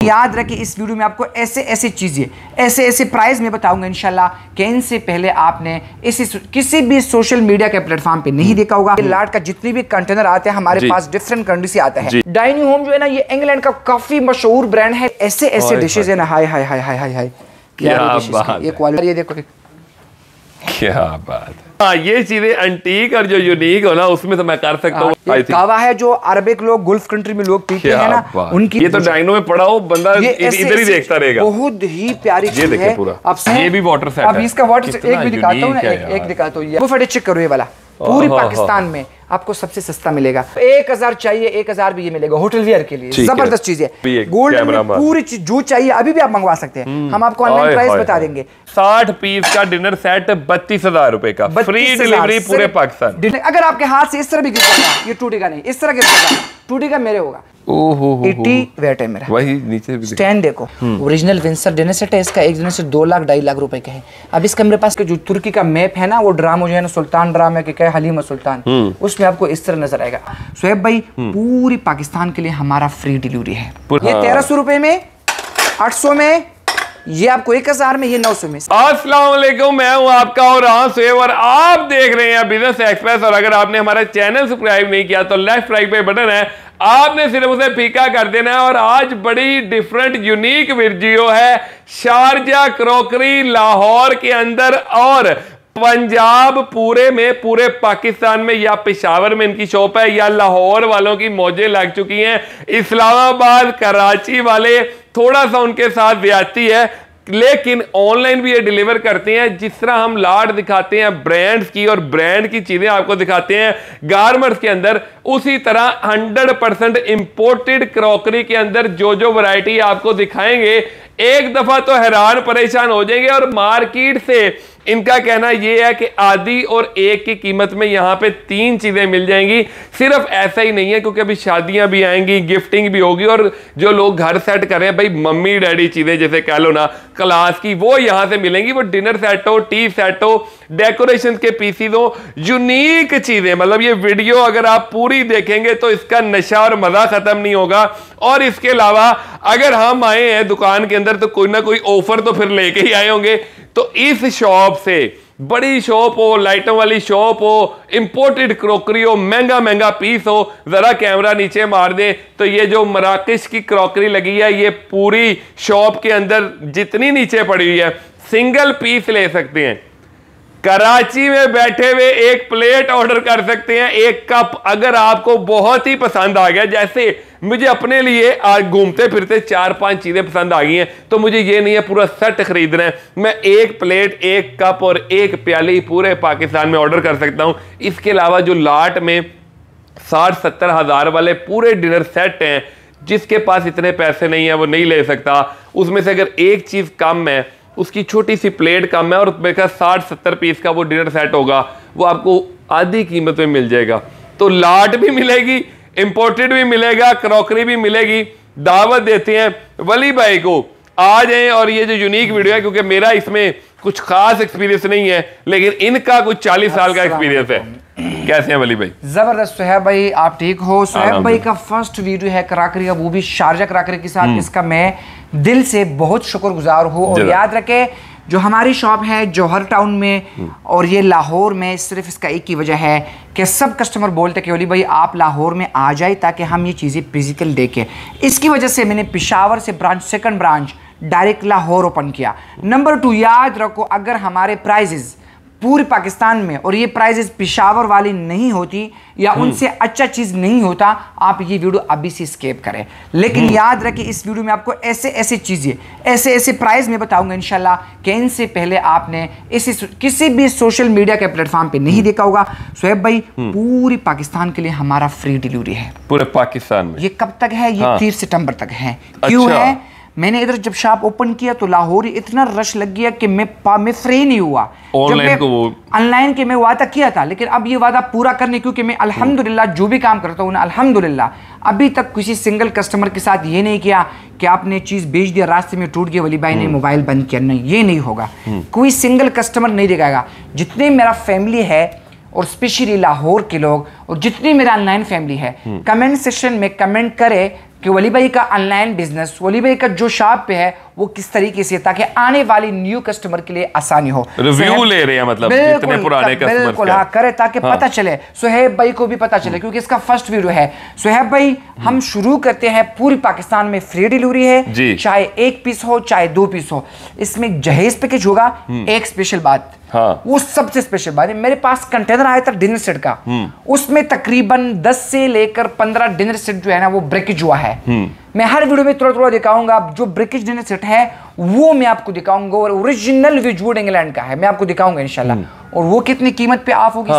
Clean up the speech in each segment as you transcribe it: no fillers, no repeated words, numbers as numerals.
याद रखें इस वीडियो में आपको ऐसे ऐसी चीजें ऐसे प्राइस में बताऊंगा इंशाल्लाह कि इनसे पहले आपने किसी भी सोशल मीडिया के प्लेटफॉर्म पे नहीं देखा होगा। लाट का जितनी भी कंटेनर आते हैं हमारे पास डिफरेंट कंट्री से आता है। डाइनिंग होम जो है ना ये इंग्लैंड का काफी मशहूर ब्रांड है। ऐसे ऐसे डिशेज है ना, हाय हाय हाय हाय हाय हाय, क्या बात, ये क्वालिटी, ये देखो क्या बात है। हाँ, ये चीजें एंटीक और जो यूनिक हो ना उसमें तो मैं कर सकता हूँ। कावा है जो अरबिक लोग गुल्फ कंट्री में लोग पीते हैं ना, उनकी ये तो डाइनो में पड़ा हो बंदा इधर ही देखता रहेगा। बहुत ही प्यारी चीज है। अब ये भी वाटर सेट है। अब इसका वाटर एक भी दिखाता हूँ, एक दिखाता हूँ। वो फटे चेक करो, ये वाला पूरी पाकिस्तान में आपको सबसे सस्ता मिलेगा। 1000 चाहिए 1000 भी ये मिलेगा होटल वेयर के लिए। जबरदस्त चीज है। गोल्ड में पूरी चीज जो चाहिए अभी भी आप मंगवा सकते हैं। हम आपको ऑनलाइन प्राइस बता देंगे। 60 पीस का डिनर सेट 32,000 रुपए का, फ्री डिलीवरी पूरे पाकिस्तान। अगर आपके हाथ से इस तरह भी गिर जाएगा, ये टूटेगा नहीं, इस तरह गिर जाएगा, टूटेगा मेरे होगा। 80 वेट है मेरा। वही नीचे भी स्टैंड देखो, ओरिजिनल विंसर डिनर सेट है। इसका एक डिनर सेट 2 लाख 2.5 लाख रुपए का है। अब इसका मेरे पास जो तुर्की का मैप है ना, वो ड्रामा जो है ना सुल्तान ड्रामा के क्या हलीमा सुल्तान, उसमें आपको इस तरह नजर आएगा। शोएब भाई पूरी पाकिस्तान के लिए हमारा फ्री डिलीवरी है। ये 1300 रुपए में, 800 में, ये आपको 1000 में, ये 900 में। अस्सलाम वालेकुम, मैं हूं आपका और शोएब और आप देख रहे हैं बिजनेस एक्सप्रेस। और अगर आपने हमारा चैनल सब्सक्राइब नहीं किया तो लेफ्ट राइट पे बटन है, आपने सिर्फ उसे फीका कर देना है। और आज बड़ी डिफरेंट यूनिक वीडियो है शारजा क्रॉकरी लाहौर के अंदर और पंजाब पूरे में, पूरे पाकिस्तान में, या पेशावर में इनकी शॉप है, या लाहौर वालों की मौजें लग चुकी हैं। इस्लामाबाद कराची वाले थोड़ा सा उनके साथ ज्यादती है, लेकिन ऑनलाइन भी ये डिलीवर करते हैं। जिस तरह हम लाट दिखाते हैं ब्रांड्स की और ब्रांड की चीजें आपको दिखाते हैं गारमेंट्स के अंदर, उसी तरह 100% इंपोर्टेड क्रॉकरी के अंदर जो वैरायटी आपको दिखाएंगे, एक दफा तो हैरान परेशान हो जाएंगे। और मार्केट से इनका कहना यह है कि आधी और एक की कीमत में यहां पे 3 चीजें मिल जाएंगी। सिर्फ ऐसा ही नहीं है, क्योंकि अभी शादियां भी आएंगी, गिफ्टिंग भी होगी, और जो लोग घर सेट कर रहे हैं भाई, मम्मी डैडी चीजें जैसे कह लो ना क्लास की, वो यहां से मिलेंगी। वो डिनर सेट हो, टी सेट हो, डेकोरेशन के पीसीज हो, यूनिक चीजें। मतलब ये वीडियो अगर आप पूरी देखेंगे तो इसका नशा और मजा खत्म नहीं होगा। और इसके अलावा अगर हम आए हैं दुकान के अंदर तो कोई ना कोई ऑफर तो फिर लेके ही आए होंगे। तो इस शॉप से, बड़ी शॉप हो, लाइटों वाली शॉप हो, इंपोर्टेड क्रॉकरी हो, महंगा पीस हो, जरा कैमरा नीचे मार दे तो ये जो मराकश की क्रॉकरी लगी है, ये पूरी शॉप के अंदर जितनी नीचे पड़ी हुई है, सिंगल पीस ले सकते हैं। कराची में बैठे हुए एक प्लेट ऑर्डर कर सकते हैं, एक कप। अगर आपको बहुत ही पसंद आ गया, जैसे मुझे अपने लिए आज घूमते फिरते 4-5 चीजें पसंद आ गई हैं, तो मुझे ये नहीं है पूरा सेट खरीदना है, मैं एक प्लेट, एक कप और एक प्याली पूरे पाकिस्तान में ऑर्डर कर सकता हूं। इसके अलावा जो लाट में 60-70 हजार वाले पूरे डिनर सेट हैं, जिसके पास इतने पैसे नहीं है वो नहीं ले सकता। उसमें से अगर एक चीज कम है, उसकी छोटी सी प्लेट कम है, और मेरे 60-70 पीस का वो डिनर सेट होगा, वो आपको आधी कीमत में मिल जाएगा। तो लाट भी मिलेगी, इंपोर्टेड भी मिलेगा, क्रॉकरी भी मिलेगी। दावत देते हैं वली भाई को, आ जाएं। और ये जो यूनिक वीडियो है, क्योंकि मेरा इसमें कुछ खास एक्सपीरियंस नहीं है, लेकिन इनका कुछ 40 साल का एक्सपीरियंस है। कैसे हैं वली भाई? जबरदस्त। सुहेब भाई आप ठीक हो? सुहेब भाई का फर्स्ट वीडियो है क्रॉकरी का, वो भी शारजा क्रॉकरी के साथ। इसका मैं दिल से बहुत शुक्रगुजार हूँ। और याद रखे जो हमारी शॉप है जौहर टाउन में और ये लाहौर में, सिर्फ इसका एक ही वजह है कि सब कस्टमर बोलते कि वली भाई आप लाहौर में आ जाए ताकि हम ये चीज़ें फिजिकल देखें। इसकी वजह से मैंने पेशावर से branch, second branch direct Lahore open किया। नंबर 2, याद रखो अगर हमारे प्राइजेस पूरे पाकिस्तान में और ये प्राइजेस पेशावर वाली नहीं होती या उनसे अच्छा चीज नहीं होता, आप ये वीडियो अभी से स्किप करें। लेकिन याद रखें इस वीडियो में आपको ऐसे ऐसी चीजें ऐसे प्राइस में बताऊंगा इंशाल्लाह कि इनसे पहले आपने किसी भी सोशल मीडिया के प्लेटफॉर्म पे नहीं देखा होगा। शोएब भाई पूरी पाकिस्तान के लिए हमारा फ्री डिलीवरी है, पूरे पाकिस्तान में। ये कब तक है? ये 30 सितंबर तक है। क्यों है? मैंने इधर जब शॉप ओपन किया तो लाहौर इतना रश लग गया कि मैं फ्री नहीं हुआ। ऑनलाइन के मैं वादा किया था, लेकिन अब ये वादा पूरा करने, क्योंकि मैं अल्हम्दुलिल्लाह जो भी काम करता हूँ ना, अल्हम्दुलिल्लाह अभी तक किसी सिंगल कस्टमर के साथ ये नहीं किया कि आपने चीज़ बेच दिया, रास्ते में टूट गया, वली भाई ने मोबाइल बंद किया। नहीं, ये नहीं होगा। कोई सिंगल कस्टमर नहीं दिखाएगा। जितने मेरा फैमिली है और स्पेशली लाहौर के लोग और जितनी मेरा ऑनलाइन फैमिली है, कमेंट सेक्शन में कमेंट करे कि वली भाई का ऑनलाइन बिजनेस, वली भाई का जो शॉप पे है वो किस तरीके से, ताकि आने वाली न्यू कस्टमर के लिए आसानी हो। रिव्यू ले रहे हैं मतलब जितने पुराने कस्टमर्स बिल्कुल हाँ करे, ताकि पता चले, सुहेब भाई को भी पता चले, क्योंकि इसका फर्स्ट वीडियो है। सुहेब भाई हम शुरू करते हैं, पूरी पाकिस्तान में फ्री डिलीवरी है, चाहे 1 पीस हो चाहे 2 पीस हो। इसमें जहेज पैकेज होगा। एक स्पेशल बात, वो सबसे स्पेशल बात है, मेरे पास कंटेनर आया था डिनर सेट का, उसमें तकरीबन 10 से लेकर 15 डिनर सेट जो है ना वो ब्रेकेज हुआ है। मैं हर वीडियो में थोड़ा थोड़ा दिखाऊंगा, जो ब्रेकेज डिनर सेट है वो मैं आपको दिखाऊंगा, और ओरिजिनल विजवुड इंग्लैंड का है, मैं आपको दिखाऊंगा इंशाल्लाह। और वो कितनी कीमत पे ऑफ होगी?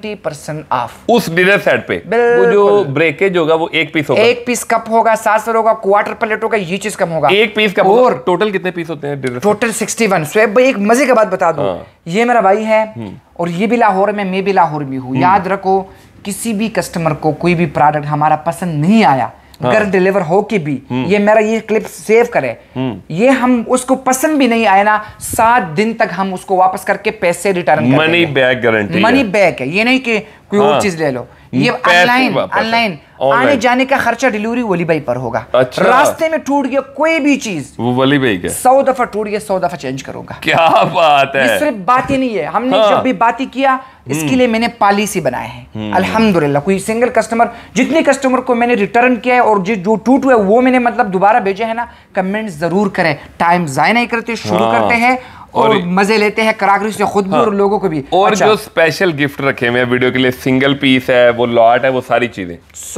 70% ऑफ उस डिनर सेट पे। वो जो ब्रेकेज होगा वो 1 पीस होगा, 1 पीस कप होगा, सासर होगा, क्वार्टर प्लेट होगा, ये चीज कम होगा। 1 पीस कप। और टोटल कितने पीस होते हैं डिनर? टोटल 61। सुहेब भाई एक मजे की बात बता दूं, ये मेरा भाई है और ये भी लाहौर में, मैं भी लाहौर में हूँ। याद रखो, किसी भी कस्टमर को कोई भी प्रोडक्ट हमारा पसंद नहीं आया, घर डिलीवर हो के भी, ये मेरा ये क्लिप सेव करे, ये हम उसको पसंद भी नहीं आया ना, 7 दिन तक हम उसको वापस करके पैसे रिटर्न कर money back guarantee, money back है। ये नहीं कि कोई और चीज ले लो, ये ऑनलाइन आने जाने का खर्चा डिलीवरी वली भाई पर होगा। अच्छा। रास्ते में टूट गया कोई भी चीज, वो वली भाई का 100 दफा टूट गया, 100 दफा चेंज करूंगा। क्या बात है। ये सिर्फ बात ही नहीं है, हमने जब भी बात ही किया, इसके लिए मैंने पॉलिसी बनाए हैं अल्हम्दुलिल्लाह। कोई सिंगल कस्टमर, जितने कस्टमर को मैंने रिटर्न किया है और जो टूट हुआ वो मैंने मतलब दोबारा भेजे है ना, कमेंट जरूर करें। टाइम जाया नहीं करते, शुरू करते हैं और मजे लेते हैं कराकरी से खुद भी और लोगों को भी। और जो स्पेशल गिफ्ट रखे हैं वीडियो के लिए, सिंगल पीस है, वो लॉट है, वो सारी चीजें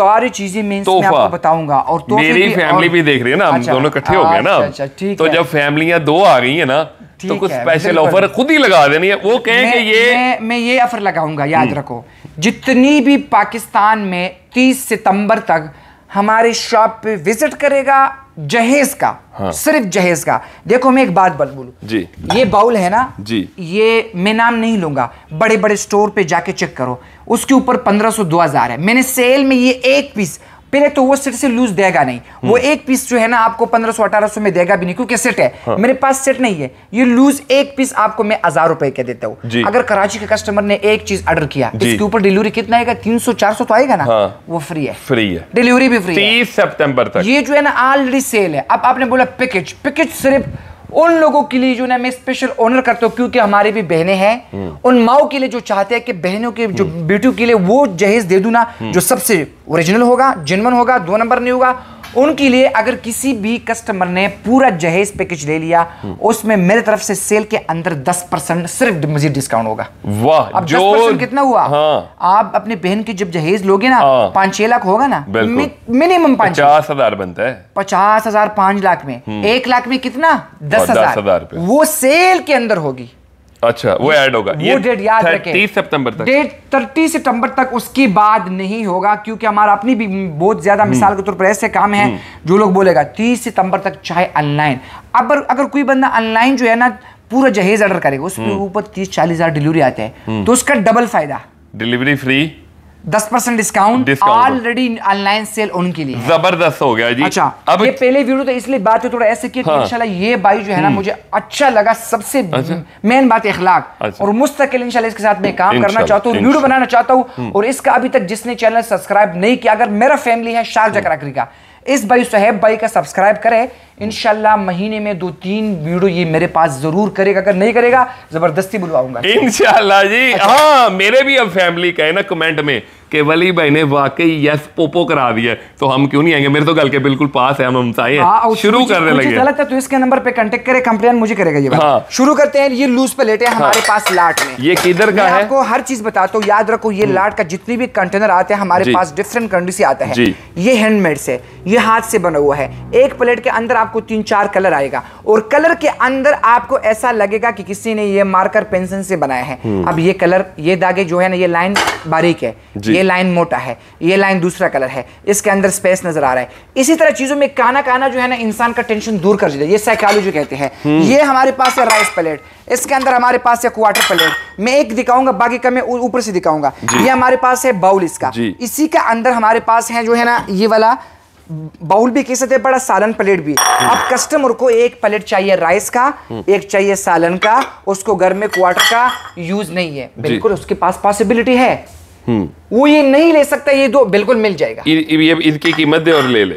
मैं आपको बताऊंगा। और मेरी फैमिली भी देख रही है ना, हम दोनों इकट्ठे हो गए ना, तो जब फैमिलियां 2 आ गई है ना, तो कुछ स्पेशल ऑफर खुद ही लगा देनी है। वो कहेंगे ये मैं ये ऑफर लगाऊंगा। याद रखो, जितनी भी पाकिस्तान में 30 सितंबर तक हमारे शॉप पे विजिट करेगा, जहेज का, सिर्फ जहेज का। देखो मैं एक बात बोलूं जी, ये बाउल है ना जी, ये मैं नाम नहीं लूंगा, बड़े बड़े स्टोर पे जाके चेक करो, उसके ऊपर 1500 2000 है। मैंने सेल में ये 1 पीस, पहले तो वो सेट से लूज देगा नहीं, वो 1 पीस जो है ना आपको 1500 1800 में देगा भी नहीं, क्योंकि सेट है। मेरे पास सेट नहीं है, ये लूज 1 पीस आपको मैं 1000 रुपए के देता हूँ। अगर कराची के कस्टमर ने एक चीज ऑर्डर किया, इसके ऊपर डिलीवरी कितना आएगा? 300 400 तो आएगा ना, वो फ्री है, डिलीवरी भी फ्री है 30 सितंबर तक। ये जो है ना ऑलरेडी सेल है। अब आपने बोला पैकेज सिर्फ उन लोगों के लिए जो ना मैं स्पेशल ऑनर करता हूँ, क्योंकि हमारी भी बहनें हैं, उन माओ के लिए जो चाहते हैं कि बहनों के जो बेटियों के लिए वो जहेज दे दूं ना, जो सबसे ओरिजिनल होगा, जेन्युइन होगा, 2 नंबर नहीं होगा, उनके लिए। अगर किसी भी कस्टमर ने पूरा जहेज पैकेज ले लिया, उसमें मेरे तरफ से सेल के अंदर 10% सिर्फ मजीद डिस्काउंट होगा। वाह, अब 10% कितना हुआ? आप अपनी बहन की जब जहेज लोगे ना, 5-6 लाख होगा ना मिनिमम, 50,000 बनता है। 50,000 5 लाख में, 1 लाख में कितना? 10,000। वो सेल के अंदर होगी। अच्छा, वो ऐड होगा, वो डेट याद रखें, 30 सितंबर तक। डेट 30 सितंबर तक, उसके बाद नहीं होगा, क्योंकि हमारा अपनी भी बहुत ज्यादा मिसाल के तौर पर ऐसे काम है जो लोग बोलेगा 30 सितंबर तक चाहे ऑनलाइन। अब अगर कोई बंदा ऑनलाइन जो है ना पूरा जहेज ऑर्डर करेगा, उसके ऊपर 30-40 हजार डिलीवरी आते हैं, तो उसका डबल फायदा, delivery free, 10% discount already online sale उनके लिए जबरदस्त हो गया जी। अच्छा, अब ये पहले वीडियो तो इसलिए बात है थोड़ा ऐसे किया कि इंशाल्लाह ये बाई जो है ना मुझे अच्छा लगा। सबसे मेन बात इखलाक, और मुस्तकिल इंशाल्लाह इसके साथ मैं काम करना चाहता हूँ, वीडियो बनाना चाहता हूँ। और इसका अभी तक जिसने चैनल सब्सक्राइब नहीं किया, अगर मेरा फैमिली है शारजा कराकरी का, इस भाई सुहेब भाई का सब्सक्राइब करे, इंशाल्लाह महीने में 2-3 वीडियो ये मेरे पास जरूर करेगा। अगर नहीं करेगा जबरदस्ती बुलवाऊंगा इंशाल्लाह जी। हाँ, मेरे भी अब फैमिली का है ना कमेंट में कि वली भाई ने वाकई यस पोपो करा दिया, तो हम क्यों नहीं आएंगे? मेरे तो गल के बिल्कुल पास है, हम शुरू करने लगे। गलत है तो इसके नंबर पे कांटेक्ट करे, कंप्लेन मुझे करेगा ये। शुरू करते हैं। ये लूज पे लेटे हैं हमारे पास लाट में। ये किधर का है? आपको हर चीज बताता हूँ, याद रखो। ये लाट का जितनी भी कंटेनर आते हैं हमारे पास डिफरेंट कंट्री से आता है। ये हैंडमेड से, ये हाथ से बना हुआ है। एक प्लेट के अंदर आपको 3-4 कलर आएगा, और कलर के अंदर आपको ऐसा लगेगा कि किसी ने ये मार्कर पेंसिल से बनाया है। अब ये कलर, ये दागे जो है ना, ये लाइन बारीक है, ये लाइन मोटा है, ये लाइन दूसरा कलर है, इसके अंदर स्पेस नजर आ रहा है। इसी तरह चीजों में काना काना जो है ना इंसान का टेंशन दूर कर देता है, ये साइकोलॉजी कहते हैं। ये हमारे पास है राइस प्लेट, इसके अंदर हमारे पास है क्वार्टर प्लेट। मैं एक दिखाऊंगा, बाकी का मैं ऊपर से दिखाऊंगा। ये हमारे पास है बाउल इसका, इसी का अंदर हमारे पास है जो है ना ये वाला बाउल भी कह सकते हैं, बड़ा सालन प्लेट भी। अब कस्टमर को एक प्लेट चाहिए राइस का, एक चाहिए सालन का, उसको घर में क्वार्टर का यूज नहीं है, बिल्कुल उसके पास पॉसिबिलिटी है। वो ये नहीं ले सकता, ये दो बिल्कुल मिल जाएगा। इसकी कीमत दे और ले ले।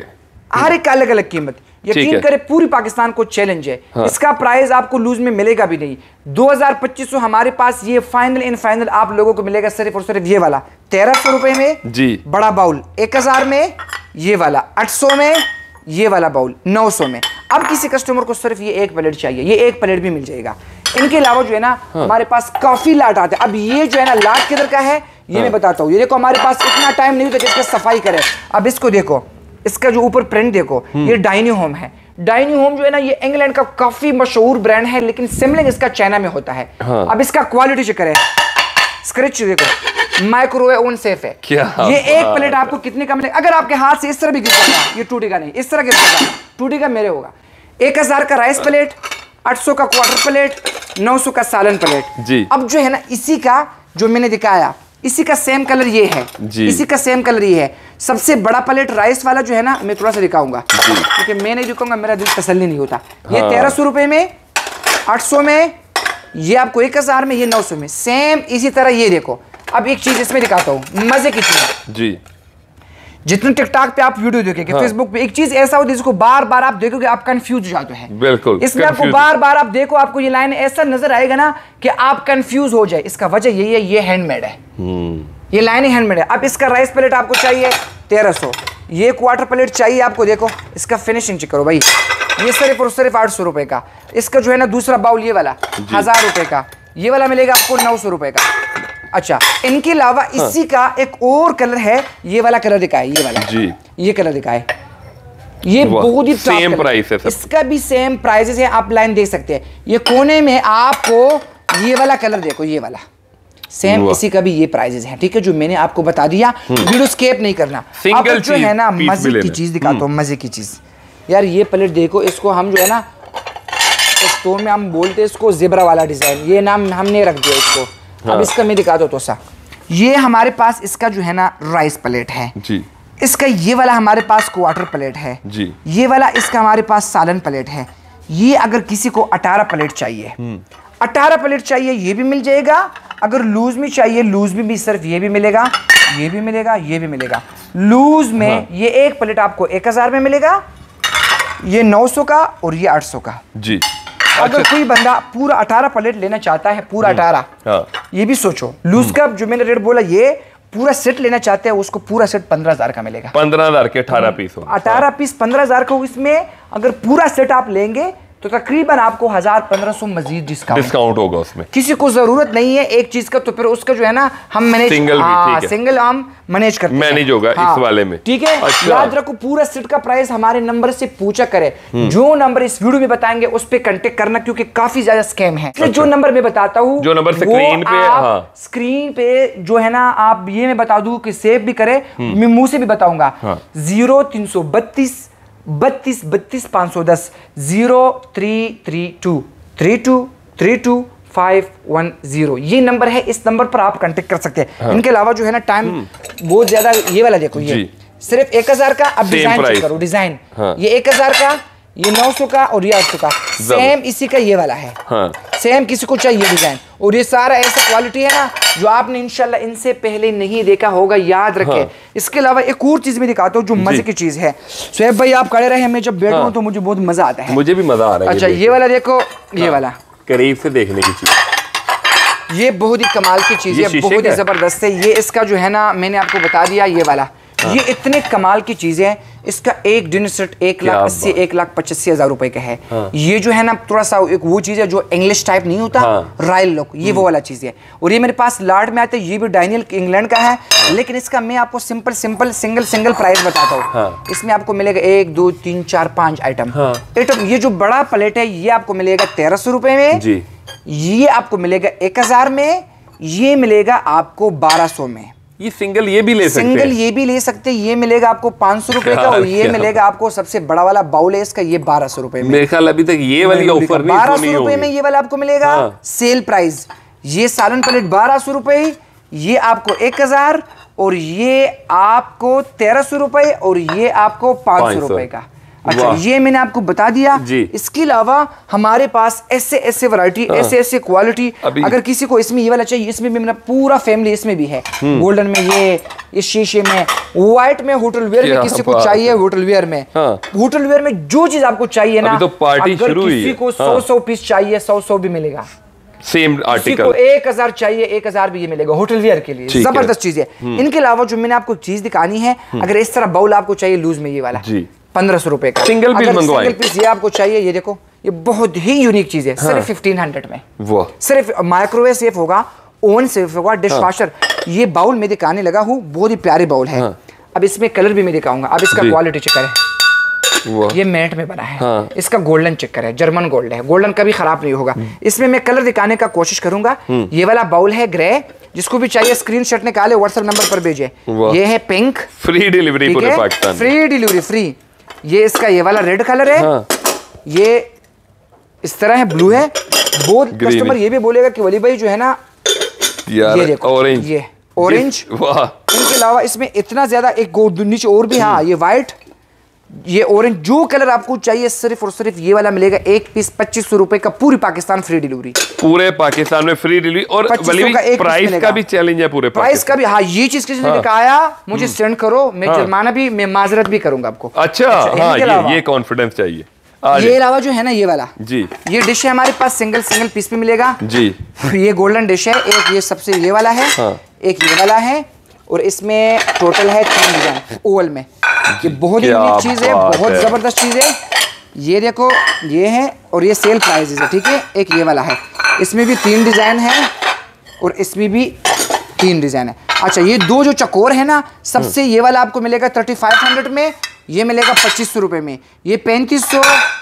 हर एक का अलग अलग कीमत। यकीन करे पूरी पाकिस्तान को चैलेंज है। हाँ। इसका प्राइस आपको लूज में मिलेगा भी नहीं। 2200 हमारे पास ये फाइनल इन फाइनल आप लोगों को मिलेगा सिर्फ और सिर्फ ये वाला 1300 रुपए में जी बड़ा बाउल, 1000 में ये वाला, 800 में ये वाला बाउल, 900 में। अब किसी कस्टमर को सिर्फ ये एक प्लेट चाहिए, ये एक प्लेट भी मिल जाएगा। इनके अलावा जो है ना हाँ। हमारे पास काफी लाट आते हैं। अब ये जो है ना लाट किधर का है ये हाँ। मैं बताता हूँ। ये देखो हमारे पास इतना टाइम नहीं होता कि इसका सफाई करे। अब इसको देखो, इसका जो ऊपर प्रिंट देखो, ये डाइनिंग होम है। डाइनिंग होम जो है ना ये इंग्लैंड का काफी मशहूर ब्रांड है, लेकिन सिमलिंग इसका चाइना में होता है। हाँ। अब इसका क्वालिटी चेक करें, स्क्रैच देखो, माइक्रोवेव ओवन सेफ है। क्या ये एक प्लेट आपको कितने का मिलेगा? अगर आपके हाथ से इस तरह भी गिर जाएगा ये टूटेगा नहीं, इस तरह गिर जाएगा टूटेगा मेरे होगा। 1000 का राइस प्लेट, 800 का क्वार्टर प्लेट, 900 का सालन प्लेट जी। अब जो है ना इसी का जो मैंने दिखाया इसी का सेम कलर ये है जी। इसी का सेम कलर ये है। सबसे बड़ा प्लेट राइस वाला जो है ना मैं थोड़ा सा दिखाऊंगा क्योंकि मैं नहीं दिखाऊंगा मेरा दिल तसल्ली नहीं होता। ये 1300 रुपए में, 800 में, ये आपको 1000 में, ये 900 में। सेम इसी तरह ये देखो। अब एक चीज इसमें दिखाता हूँ मजे की चीज जी। जितने टिकटॉक पे आप वीडियो देखेंगे हाँ। फेसबुक पे एक चीज ऐसा होता है जिसको बार बार आप देखोगे आप कंफ्यूज हो जाते हैं। बिल्कुल इसमें आपको बार बार आप देखो आपको ये लाइन ऐसा नजर आएगा ना कि आप कंफ्यूज हो जाए। इसका वजह यही है ये हैंडमेड है, ये लाइन ही हैंडमेड है। अब इसका राइस प्लेट आपको चाहिए 1300, ये क्वार्टर प्लेट चाहिए आपको, देखो इसका फिनिशिंग चेक करो भाई, ये सिर्फ और सिर्फ 800 रुपए का। इसका जो है ना दूसरा बाउल ये वाला 1000 रुपए का, ये वाला मिलेगा आपको 900 रुपए का। अच्छा इनके अलावा इसी का एक और कलर है, ये वाला कलर दिखाए, ये वाला जी, ये कलर दिखाए, ये बहुत ही सेम प्राइस है, इसका भी सेम प्राइसेस है। आप लाइन देख सकते हैं, ये कोने में आपको ये वाला कलर देखो, ये वाला सेम इसी का भी ये प्राइसेस हैं। ठीक है, जो मैंने आपको बता दिया, वीडियो स्किप नहीं करना। अब जो है ना मजे की चीज दिखाता हूँ, मजे की चीज यार। ये प्लेट देखो, इसको हम जो है ना स्टोर में हम बोलते हैं इसको ज़ेब्रा वाला डिजाइन, ये नाम हमने रख दिया इसको। हाँ। अब इसका मैं दिखा दो तो सा, ये हमारे पास इसका जो है ना राइस प्लेट है जी। इसका ये वाला हमारे पास क्वार्टर प्लेट है जी। ये वाला इसका हमारे पास सालन प्लेट है। ये अगर किसी को 18 प्लेट चाहिए, 18 प्लेट चाहिए ये भी मिल जाएगा। अगर लूज में चाहिए लूज में भी सिर्फ ये भी मिलेगा, ये भी मिलेगा, ये भी मिलेगा। लूज में हाँ। ये एक प्लेट आपको 1000 में मिलेगा, ये 900 का और ये 800 का जी। अगर कोई बंदा पूरा 18 प्लेट लेना चाहता है, पूरा 18 हाँ। ये भी सोचो लूज का जो मैंने रेट बोला, ये पूरा सेट लेना चाहते हैं उसको पूरा सेट 15,000 का मिलेगा। 15,000 के 18 पीस हो, 18 पीस 15,000 को। इसमें अगर पूरा सेट आप लेंगे तो तकरीबन आपको 1000-1500 मजीद डिस्काउंट होगा उसमें। किसी को जरूरत नहीं है एक चीज का तो फिर उसका जो है ना हम मैनेज सिंगल हम मैनेज करते हैं, मैनेज होगा इस वाले में। ठीक है, याद रखो पूरा सेट का प्राइस हमारे नंबर से पूछा करे, जो नंबर इस वीडियो में बताएंगे उस पर कांटेक्ट करना क्योंकि काफी ज्यादा स्कैम है। जो नंबर मैं बताता हूँ, जो नंबर स्क्रीन पे स्क्रीन पे जो है ना, आप ये मैं बता दूं कि सेव भी करे, मैं मुंह से भी बताऊंगा। 0332 32 32 510 0332 32 32 510 ये नंबर है। इस नंबर पर आप कांटेक्ट कर सकते हैं। हाँ। इनके अलावा जो है ना टाइम बहुत ज्यादा, ये वाला देखो, ये सिर्फ 1000 का। अब डिजाइन चेक करो, डिजाइन हाँ। ये 1000 का, ये 900 का और ये 800 का। सेम इसी का ये वाला है हाँ। सेम किसी को चाहिए डिजाइन, और ये सारा ऐसा क्वालिटी है ना जो आपने इंशाल्लाह इनसे पहले नहीं देखा होगा, याद रखें। हाँ। इसके अलावा एक और चीज में दिखाता हूँ जो मजे की चीज है। सुहेब भाई आप खड़े रहे, मैं जब बैठा हूँ तो मुझे बहुत मजा आता है। मुझे भी मजा आ रहा है। अच्छा ये वाला देखो, ये वाला करीब से देखने की चीज, ये बहुत ही कमाल की चीज है, बहुत ही जबरदस्त है। ये इसका जो है ना मैंने आपको बता दिया, ये वाला ये इतने कमाल की चीजें हैं। इसका एक डिनर सेट 1,80,000 1,85,000 रुपए का है। हाँ। ये जो है ना थोड़ा सा एक वो चीज है जो इंग्लिश टाइप नहीं होता, हाँ। रॉयल लुक, ये वो वाला चीज है। और ये मेरे पास लार्ड में आते हैं, ये भी डाइनियल इंग्लैंड का है। हाँ। लेकिन इसका मैं आपको सिंपल सिंगल प्राइस बताता हूँ। हाँ। इसमें आपको मिलेगा 1 2 3 4 5 आइटम। ये जो बड़ा प्लेट है ये आपको मिलेगा 1300 रुपए में जी। ये आपको मिलेगा 1000 में, ये मिलेगा आपको 1200 में। ये सिंगल ये भी ले सकते हैं, सिंगल ये भी ले सकते हैं। ये मिलेगा आपको 500 रुपए का, और ये मिलेगा आपको सबसे बड़ा वाला बाउल है इसका, ये 1200 रुपए में। मेरे ख्याल अभी तक ये वाली ऑफर नहीं, 1200 रुपए में ये वाला आपको मिलेगा। हाँ। सेल प्राइस, ये सालन प्लेट 1200 रुपए, ये आपको 1000, और ये आपको 1300 रुपए, और ये आपको 500 रुपए का। अच्छा, ये मैंने आपको बता दिया। इसके अलावा हमारे पास ऐसे ऐसे वैरायटी, ऐसे ऐसे क्वालिटी, अगर किसी को इसमें ये वाला चाहिए, इसमें भी मेरा पूरा फैमिली इसमें भी है। गोल्डन में ये, इस शीशे में, व्हाइट में, होटल वेयर में किसी को चाहिए, होटल वेयर में, होटल वेयर में जो चीज आपको चाहिए ना, तो पार्टी शुरू हुई है। किसी को 100 पीस चाहिए, 100 भी मिलेगा। Same article. को 1000 चाहिए, 1000 भी ये मिलेगा होटल वेयर के लिए। जबरदस्त चीज है। इनके अलावा जो मैंने आपको चीज दिखानी है, अगर इस तरह बाउल आपको चाहिए लूज में, ये वाला 1500 रुपए का सिंगल पीस मंगवाएं। सिंगल पीस ये आपको चाहिए, ये देखो, ये बहुत ही यूनिक चीज है। सिर्फ 1500 में। सिर्फ माइक्रोवेव सेफ होगा, ओवन सेफ होगा, डिश वॉशर। ये बाउल में दिखाने लगा हूँ, बहुत ही प्यारे बाउल है। अब इसमें कलर भी मैं दिखाऊंगा। अब इसका क्वालिटी चेक करें, ये मैट में बना है। इसका गोल्डन चेकर है, जर्मन गोल्ड है, गोल्डन कभी खराब नहीं होगा। इसमें मैं कलर दिखाने का कोशिश करूंगा। ये वाला बाउल है ग्रे, जिसको भी चाहिए स्क्रीनशॉट निकाले, व्हाट्सएप नंबर पर भेजे। ये है पिंक, फ्री डिलीवरी पूरे पाकिस्तान, फ्री डिलीवरी, फ्री। ये इसका ये वाला रेड कलर है, ये इस तरह है, ब्लू है। बहुत कस्टमर ये भी बोलेगा कि वली भाई जो है ना, ये देखो ऑरेंज, ये ऑरेंज। इनके अलावा इसमें इतना ज्यादा एक नीचे और भी, हाँ, ये व्हाइट, ये ऑरेंज, जो कलर आपको चाहिए सिर्फ और सिर्फ ये वाला मिलेगा। एक पीस 2500 रुपए का, पूरी पाकिस्तान फ्री डिलीवरी, पूरे पाकिस्तान में फ्री डिलीवरी। और प्राइस का भी चैलेंज है पूरे प्राइस का भी। हाँ, ये चीज किसी ने दिखाया, मुझे सेंड करो, मैं जुर्माना भी, मैं माजरत भी करूंगा आपको। अच्छा, ये कॉन्फिडेंस चाहिए। ये अलावा जो है ना, ये वाला जी, ये डिश है हमारे पास, सिंगल सिंगल पीस में मिलेगा जी। ये गोल्डन डिश है। एक ये सबसे ये वाला है, एक ये वाला है, और इसमें टोटल है 3 डिजाइन ओवल में। ये बहुत ही यूनिक चीज है, बहुत जबरदस्त चीज है। ये देखो, ये है, और ये सेल प्राइस है, ठीक है। एक ये वाला है, इसमें भी 3 डिजाइन है, और इसमें भी 3 डिजाइन है। अच्छा, ये दो जो चकोर है ना, सबसे ये वाला आपको मिलेगा 3500 में, ये मिलेगा 2500 रुपए में। ये 3500,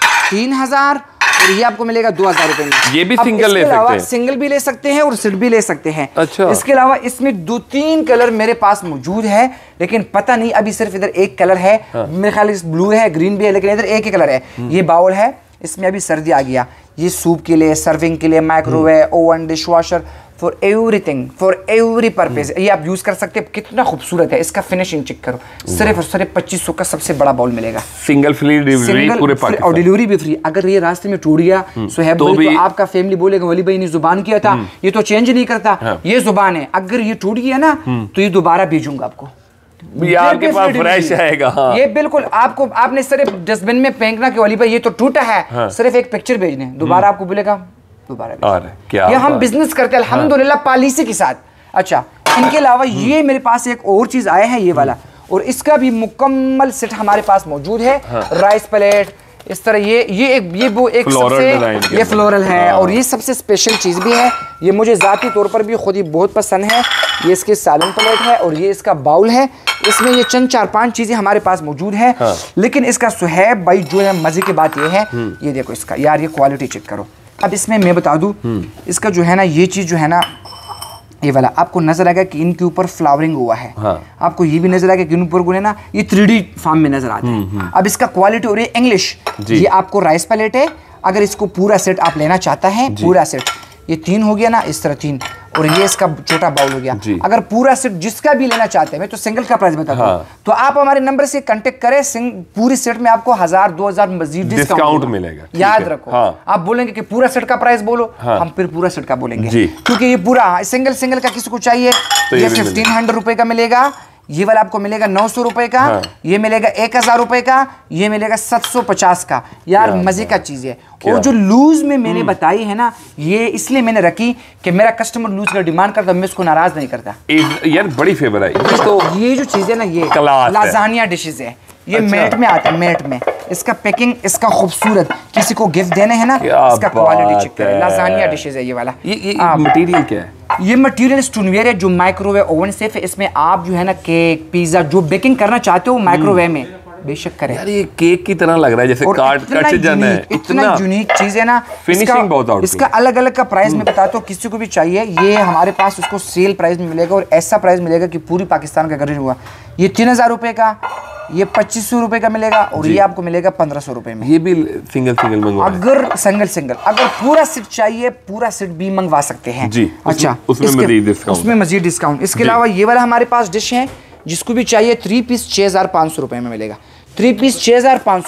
3000, और ये आपको मिलेगा 2000 रुपए में। ये भी सिंगल ले सकते हैं, सिंगल भी ले सकते हैं और सेट भी ले सकते हैं। अच्छा। इसके अलावा इसमें 2-3 कलर मेरे पास मौजूद है, लेकिन पता नहीं अभी सिर्फ इधर एक कलर है। मेरे ख्याल ब्लू है, ग्रीन भी है, लेकिन इधर एक ही कलर है। ये बाउल है, इसमें अभी सर्दी आ गया। ये सूप के लिए, सर्विंग के लिए, microwave, oven, dishwasher, for everything, for every purpose ये आप यूज कर सकते हैं। कितना खूबसूरत है, इसका फिनिशिंग चेक करो। सिर्फ और सिर्फ 2500 का सबसे बड़ा बाउल मिलेगा। सिंगल फ्री डिलीवरी पूरे पाकिस्तान, और डिलीवरी भी फ्री। अगर ये रास्ते में टूट गया सुहेब तो आपका फैमिली बोलेगा वली भाई ने जुबान किया था, ये तो चेंज नहीं करता, ये जुबान है। अगर ये टूट गया ना, तो ये दोबारा भेजूंगा आपको, आपके पास फ्रेश आएगा। हाँ। ये बिल्कुल आपको, आपने सिर्फ डस्टबिन में फेंकना कि वली भाई ये तो टूटा है। हाँ। सिर्फ एक पिक्चर भेजने, दोबारा आपको बोलेगा दोबारा। क्या ये हम बिजनेस करते हैं अल्हम्दुलिल्लाह पॉलिसी के साथ। अच्छा, इनके अलावा ये मेरे पास एक और चीज आया है, ये वाला, और इसका भी मुकम्मल सेट हमारे पास मौजूद है। राइस प्लेट इस तरह, ये वो एक सबसे, ये फ्लोरल है। और ये सबसे स्पेशल चीज भी है, ये मुझे ज़ाती तौर पर भी खुद ही बहुत पसंद है। ये इसके सालन प्लेट है, और ये इसका बाउल है। इसमें ये चंद 4-5 चीजें हमारे पास मौजूद है। लेकिन इसका सुहेब भाई जो है, मजे की बात ये है, ये देखो इसका यार, ये क्वालिटी चेक करो। अब इसमें मैं बता दूं, इसका जो है ना, ये चीज जो है ना, ये वाला आपको नजर आएगा कि इनके ऊपर फ्लावरिंग हुआ है। आपको ये भी नजर आएगा कि इनके ऊपर ना, ये 3D फॉर्म में नजर आता है। अब इसका क्वालिटी और ये इंग्लिश, ये आपको राइस प्लेट है। अगर इसको पूरा सेट आप लेना चाहता है, पूरा सेट, ये 3 हो गया ना, इस तरह 3, और ये इसका छोटा बाउल हो गया। अगर पूरा सेट जिसका भी लेना चाहते हैं, मैं तो सिंगल का प्राइस बताता हूं, तो आप हमारे नंबर से कांटेक्ट करें। पूरी सेट में आपको 1000-2000 मजीद डिस्काउंट मिलेगा। याद रखो, आप बोलेंगे कि पूरा सेट का प्राइस बोलो, हम फिर पूरा सेट का बोलेंगे, क्योंकि ये पूरा सिंगल का किसी को चाहिए तो ये 1500 रुपए का मिलेगा। ये वाला आपको मिलेगा 900 रुपए का। ये मिलेगा 1000 रुपए का। ये मिलेगा 750 का। यार मजे का चीज है। और जो लूज में मैंने बताई है ना, ये इसलिए मैंने रखी कि मेरा कस्टमर लूज का डिमांड करता, मैं उसको नाराज नहीं करता। यार बड़ी फेवर है तो ये जो चीज है ना, ये लाजानिया डिशेज है। ये मैट में आता है, मैट में। इसका पैकिंग, इसका खूबसूरत, किसी को गिफ्ट देने हैं ना, इसका क्वालिटी चेक करें। लाजानिया डिशेज है ये वाला। ये मटेरियल क्या है? ये मटेरियल स्टोनवेयर है, जो माइक्रोवेव ओवन सेफ है। इसमें आप जो है ना, केक, पिज्जा जो बेकिंग करना चाहते हो माइक्रोवेव में, बेशक करें। यार ये केक की तरह लग रहा है, जैसे कट से जाना है। इतना यूनिक चीज है ना, फिनिशिंग बहुत आउट। इसका अलग अलग का प्राइस मैं बताता हूँ, किसी को भी चाहिए ये हमारे पास उसको सेल प्राइस में मिलेगा, और ऐसा प्राइस मिलेगा कि पूरी पाकिस्तान का खरीद हुआ। ये 3000 रुपए का, ये 2500 रुपए का मिलेगा, और ये आपको मिलेगा 1500 रुपए में। ये भी सिंगल मंगवा, अगर सिंगल अगर पूरा सेट चाहिए, पूरा सेट भी मंगवा सकते हैं जी। अच्छा, उसमें मजीद डिस्काउंट। इसके अलावा ये वाला हमारे पास डिश है, जिसको भी चाहिए 3 पीस 6500 रुपए में मिलेगा। 3 पीस 6500 में,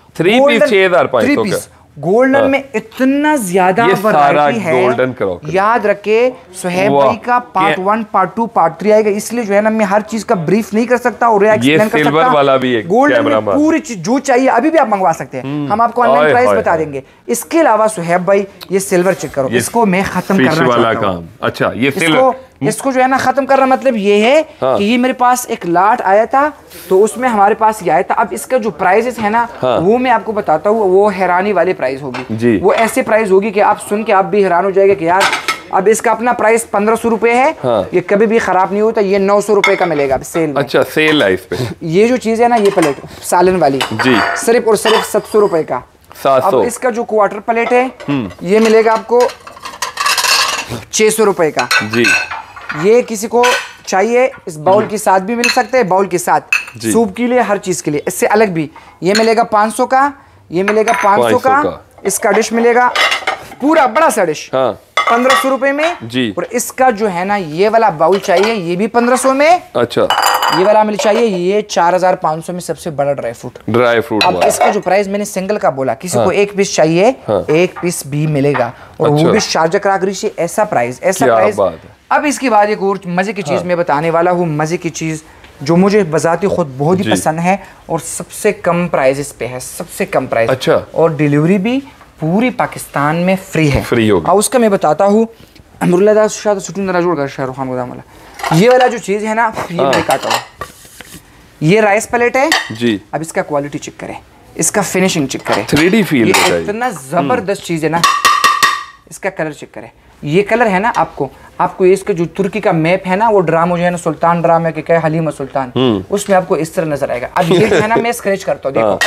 3 पीस 6500 का। गोल्डन में इतना ज्यादा वैरायटी है, गोल्डन क्रॉकरी। याद रखे सुहेब भाई का पार्ट 1 पार्ट 2 पार्ट 3 आएगा, इसलिए जो है ना मैं हर चीज का ब्रीफ नहीं कर सकता और एक्सप्लेन कर सकता। वाला भी एक गोल्डन में पूरी चीज जो चाहिए अभी भी आप मंगवा सकते हैं, हम आपको ऑनलाइन प्राइस बता देंगे। इसके अलावा सुहेब भाई ये सिल्वर चेक करो, इसको मैं खत्म करना चाहता हूँ। अच्छा ये सिल्वर, इसको जो है ना खत्म करना मतलब ये है कि ये मेरे पास एक लाट आया था तो उसमें हमारे पास ये आया था। अब इसका जो प्राइसेस है ना वो मैं आपको बताता हूँ, वो हैरानी वाली प्राइस होगी। वो ऐसे प्राइस होगी कि आप सुन के आप भी हैरान हो जाएगा कि यार अब इसका अपना प्राइस 1500 रुपए है। ये कभी भी खराब नहीं होता, ये 900 रुपए का मिलेगा सेल में। अच्छा सेल है इस पे। ये जो चीज है ना ये प्लेट सालन वाली जी सिर्फ और सिर्फ 700 रुपए का। 700। अब इसका जो क्वार्टर प्लेट है ये मिलेगा आपको 600 रुपए का जी। ये किसी को चाहिए इस बाउल के साथ भी मिल सकते हैं, बाउल के साथ सूप के लिए हर चीज के लिए। इससे अलग भी ये मिलेगा 500 का, ये मिलेगा 500 का। इसका डिश मिलेगा पूरा बड़ा सा डिश 1500 रुपए में जी। और इसका जो है ना ये वाला बाउल चाहिए ये भी 1500 में। अच्छा ये वाला मिल चाहिए ये 4500 में सबसे बड़ा ड्राई फ्रूट। अब इसका जो प्राइस मैंने सिंगल का बोला, किसी को एक पीस चाहिए एक पीस भी मिलेगा और वो भी शारजा क्राकरी से। ऐसा प्राइस अब इसके बाद एक और मजे की चीज मैं बताने वाला हूँ, मजे की चीज जो मुझे बजाती खुद बहुत ही पसंद है और सबसे कम प्राइस पे है, सबसे कम प्राइस। अच्छा। और डिलीवरी भी पूरी पाकिस्तान में फ्री है, फ्री होगा। उसका मैं बताता हूँ। शाहरुख खान वाला ये वाला जो चीज है ना ये मैं दिखाता हूँ। ये राइस प्लेट है जी। अब इसका क्वालिटी चेक करें, इसका फिनिशिंग चेक करें, 3D फील इतना जबरदस्त चीज है ना। इसका कलर चेक करें, ये कलर है ना आपको इसका जो तुर्की का मैप है ना वो ड्रामा जो है ना सुल्तान ड्रामा के क्या हलीमा सुल्तान, उसमें आपको इस तरह नजर आएगा। अब ये जो है ना मैं स्क्रैच करता हूँ, देखो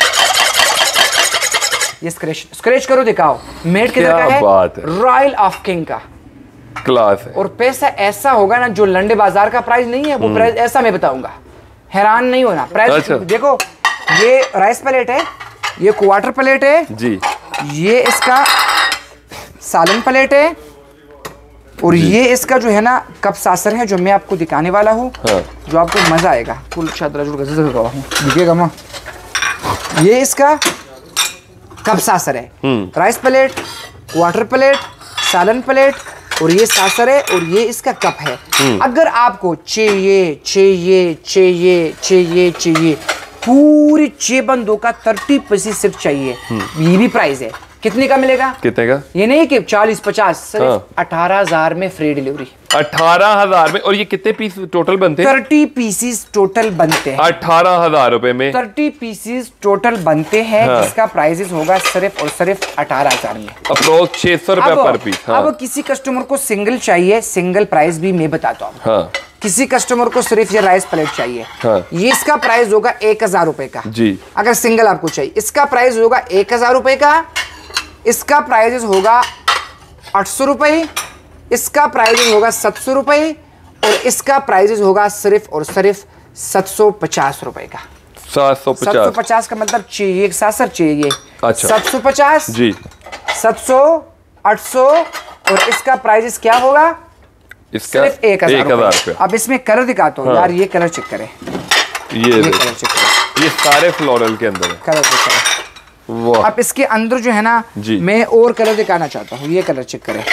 ये स्क्रैच करो, दिखाओ मेड किधर का है, रॉयल ऑफ किंग का क्लास है। और पैसा ऐसा होगा ना जो लंडे बाजार का प्राइस नहीं है, वो प्राइस ऐसा मैं बताऊंगा, हैरान नहीं होना प्राइस। अच्छा। देखो ये राइस प्लेट है, ये क्वार्टर प्लेट है जी, ये इसका सालन प्लेट है और ये इसका जो है ना कप सासर है जो मैं आपको दिखाने वाला हूँ। जो आपको मजा आएगा। ये इसका कप सासर है, राइस प्लेट, क्वार्टर प्लेट, सालन प्लेट और ये सासर है और ये इसका कप है। अगर आपको चाहिए पूरी 6 बंदों का 30 पीस सिर्फ चाहिए, ये भी प्राइस है। कितने का मिलेगा? कितने का? ये नहीं कि 40-50, सिर्फ 18,000 में फ्री डिलीवरी। 18,000 में। और ये कितने पीस टोटल बनते हैं? 30 पीसीस टोटल बनते हैं 18,000 रुपए में। 30 पीसीस टोटल बनते हैं जिसका प्राइस होगा सिर्फ और सिर्फ 18,000 में, अप्रोक्स 600 रुपए पर पीस। अब किसी कस्टमर को सिंगल चाहिए, सिंगल प्राइस भी मैं बताता हूँ। किसी कस्टमर को सिर्फ ये राइस प्लेट चाहिए, ये इसका प्राइस होगा 1,000 रुपए का जी। अगर सिंगल आपको चाहिए इसका प्राइस होगा 1,000 रुपए का, इसका प्राइस होगा 800 रुपए, इसका प्राइस होगा 700 रुपए और इसका प्राइस होगा सिर्फ और सिर्फ 750 रुपए का। 750 का मतलब चाहिए एक सासर चाहिए। अच्छा। 750 जी, 700, 800 और इसका प्राइस क्या होगा? इसका सिर्फ 1,000 रुपए। अब इसमें कलर दिखाता हूँ यार, ये कलर चेक करें, ये कलर चेक करें, ये सारे फ्लोरल के अंदर है, कलर चेक करें। अब इसके अंदर जो है ना मैं और कलर दिखाना चाहता हूँ, ये कलर चेक करें,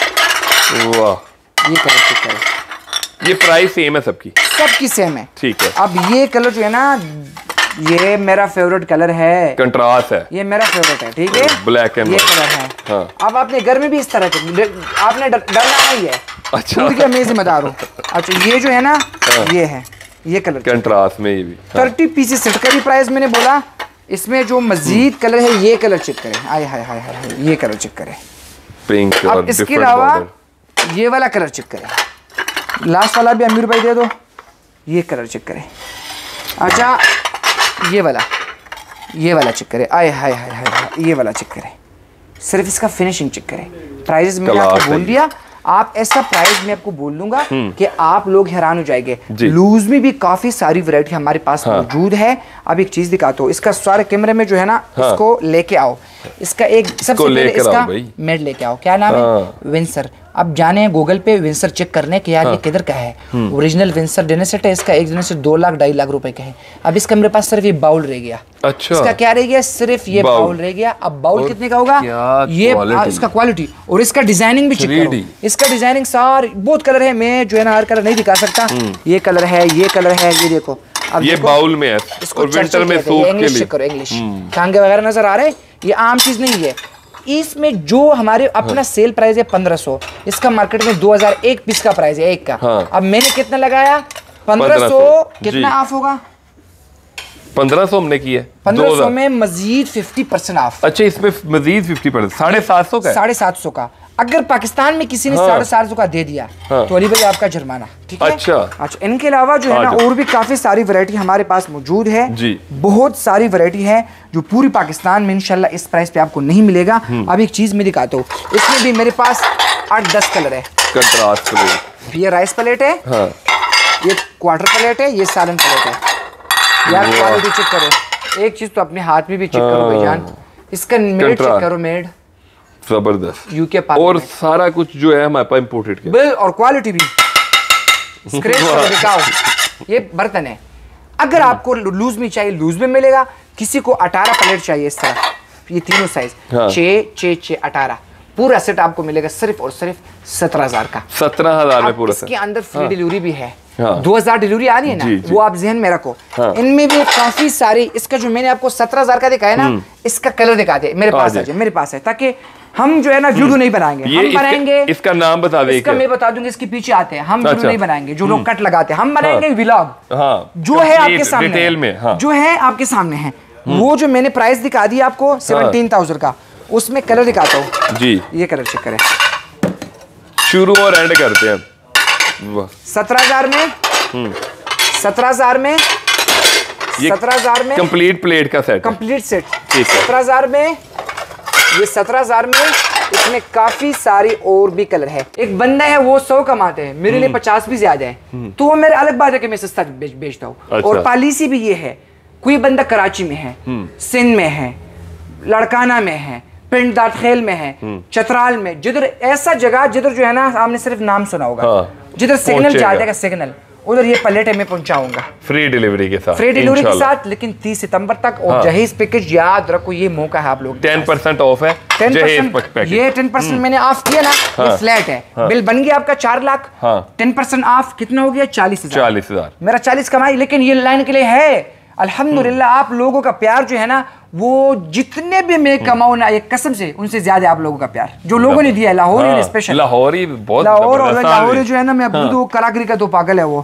वाह, ये कलर चेक करें। ये प्राइस सेम है सबकी सेम है, ठीक है। अब ये कलर जो है ना ये मेरा फेवरेट कलर है, कंट्रास्ट है, ये मेरा फेवरेट है, ठीक है, ब्लैक एंड ये कलर है। हाँ। अब आपने घर में भी इस तरह के आपने डरना नहीं है। अच्छा, मैं जिम्मेदार हूँ। अच्छा, ये जो है ना ये है, ये कलर कंट्रास्ट में, ये भी 30 पीसेस सेट का भी प्राइस मैंने बोला। इसमें जो मजीद कलर है ये कलर चेक करें, आय हाय हाय हाय, ये कलर चेक करें, पिंक। अब इसके अलावा ये वाला कलर चेक करें, लास्ट वाला भी अमीर भाई दे दो, ये कलर चेक करें। अच्छा, ये वाला चेक करें, आय हाय हाय हाय, ये वाला चेक करें, सिर्फ इसका फिनिशिंग चेक करें। प्राइस मैंने आपको बोल दिया, आप ऐसा प्राइस मैं आपको बोल दूंगा कि आप लोग हैरान हो जाएंगे। लूज में भी काफी सारी वैरायटी हमारे पास मौजूद है। अब एक चीज दिखाता हूँ, इसका सारे कैमरे में जो है ना इसको लेके आओ, इसका एक सबसे पहले इसका मेड लेके आओ। क्या नाम है? विंसर। अब जाने गूगल पे विंसर चेक करने के यार ये किधर का है। ओरिजिनल विंसर डिनर सेट है, इसका एक डिनर सेट 2 लाख 2.5 लाख रुपए का है। अब इसका मेरे पास सिर्फ ये बाउल रह गया। अच्छा, इसका क्या रह गया? सिर्फ ये बाउल रह गया। अब बाउल कितने का होगा? ये इसका क्वालिटी और इसका डिजाइनिंग भी चेक करो। इसका डिजाइनिंग सारे बहुत कलर है, मैं जो है ना हर कलर नहीं दिखा सकता। ये कलर है, ये कलर है, ये देखो। अब ये बाउल में है और विंटर में सूप के लिए चेक करो। इंग्लिश टांगे वगैरह नजर आ रहे हैं, ये आम चीज नहीं है। इसमें जो हमारे अपना सेल प्राइस है 1500, इसका मार्केट में 2001 पीस का प्राइस है एक का। अब मैंने कितना लगाया? 1500। कितना ऑफ होगा? 1500 हमने किया। 1500 में मजीद 50% ऑफ। अच्छा, इसमें मजीद 50%, 750 का? 750 का। अगर पाकिस्तान में किसी ने 750 का दे दिया तो अली भाई आपका जुर्माना, ठीक है? अच्छा, इनके अलावा जो है ना और भी काफी सारी वैरायटी हमारे पास मौजूद है जी। बहुत सारी वैरायटी है जो पूरी पाकिस्तान में इंशाल्लाह इस प्राइस पे आपको नहीं मिलेगा। अब एक चीज मैं दिखाता हूँ, इसमें भी मेरे पास 8-10 कलर है। कंट्रास्ट प्लेट, ये राइस प्लेट है, ये क्वार्टर प्लेट है, ये सालन प्लेट है। यार क्वालिटी चेक करो, एक चीज तो अपने हाथ में भी चेक करो भाईजान, इसका मेड चेक करो। मेड जबरदस्त यूके और सारा कुछ जो है हमारे पास इंपोर्टेड है। बिल और क्वालिटी भी स्क्रैच कर दिखाओ। ये बर्तन है, अगर आपको लूज में चाहिए लूज में मिलेगा, किसी को 18 प्लेट चाहिए इस तरह, ये तीनों साइज 6, 18 पूरा सेट आपको मिलेगा सिर्फ और सिर्फ 17,000 का। 17,000 में पूरा। इसके अंदर फ्री डिलीवरी भी है। 2000 डिलीवरी आ रही है ना, वो आप जहन में रखो। इनमें भी काफी सारी, इसका जो मैंने आपको 17,000 का दिखाया ना, इसका कलर दिखा दे, मेरे पास है, मेरे पास है, ताकि हम जो है ना वीडियो नहीं बनाएंगे, हम बनाएंगे। इसका नाम बता दे। इसका मैं बता दूंगा, इसके पीछे आते हैं हम। वीडियो नहीं बनाएंगे, जो लोग कट लगाते हैं, हम बनाएंगे व्लॉग जो है आपके सामने, डिटेल में जो है आपके सामने है। वो जो मैंने प्राइस दिखा दी आपको 17,000 का, उसमें कलर दिखाता हूँ जी। ये कलर चेक करें, शुरू और एंड करते हैं। 17,000 में 17,000 में 17,000 में कंप्लीट प्लेट का सेट, कंप्लीट सेट 17,000 में। ये 17,000 में, इसमें काफी सारी और भी कलर है। एक बंदा है वो 100 कमाते हैं, मेरे लिए 50 भी ज्यादा है, तो वो मेरे अलग बात है कि मैं सस्ता बेचता हूँ। अच्छा। और पॉलिसी भी ये है, कोई बंदा कराची में है, सिंध में है, लड़काना में है, पिंड दादखेल में है, चतराल में, जिधर ऐसा जगह जिधर जो है ना आपने सिर्फ नाम सुना होगा, जिधर सिग्नल जा जाएगा सिग्नल, उधर ये प्लेट मैं पहुंचाऊंगा फ्री डिलीवरी के साथ, फ्री डिलीवरी के साथ, लेकिन 30 सितंबर तक। और जहेज पैकेज याद रखो, ये मौका है आप लोग 10% ऑफ है। 10% ये 10% मैंने ऑफ किया ना, ये फ्लैट है। बिल बन गया आपका 4 लाख। 10% ऑफ कितना हो गया? 40,000। मेरा 40 कमाई, लेकिन ये लाइन के लिए है। अल्हम्दुलिल्लाह आप लोगों का प्यार जो है ना, वो जितने भी मैं कमाऊं ना, ये कसम से उनसे ज्यादा आप लोगों का प्यार जो लोगों ने दिया है। लाहौरी स्पेशल, लाहौरी बहुत, लाहौरी जो है ना, मैं तो कराकरी का तो पागल है वो।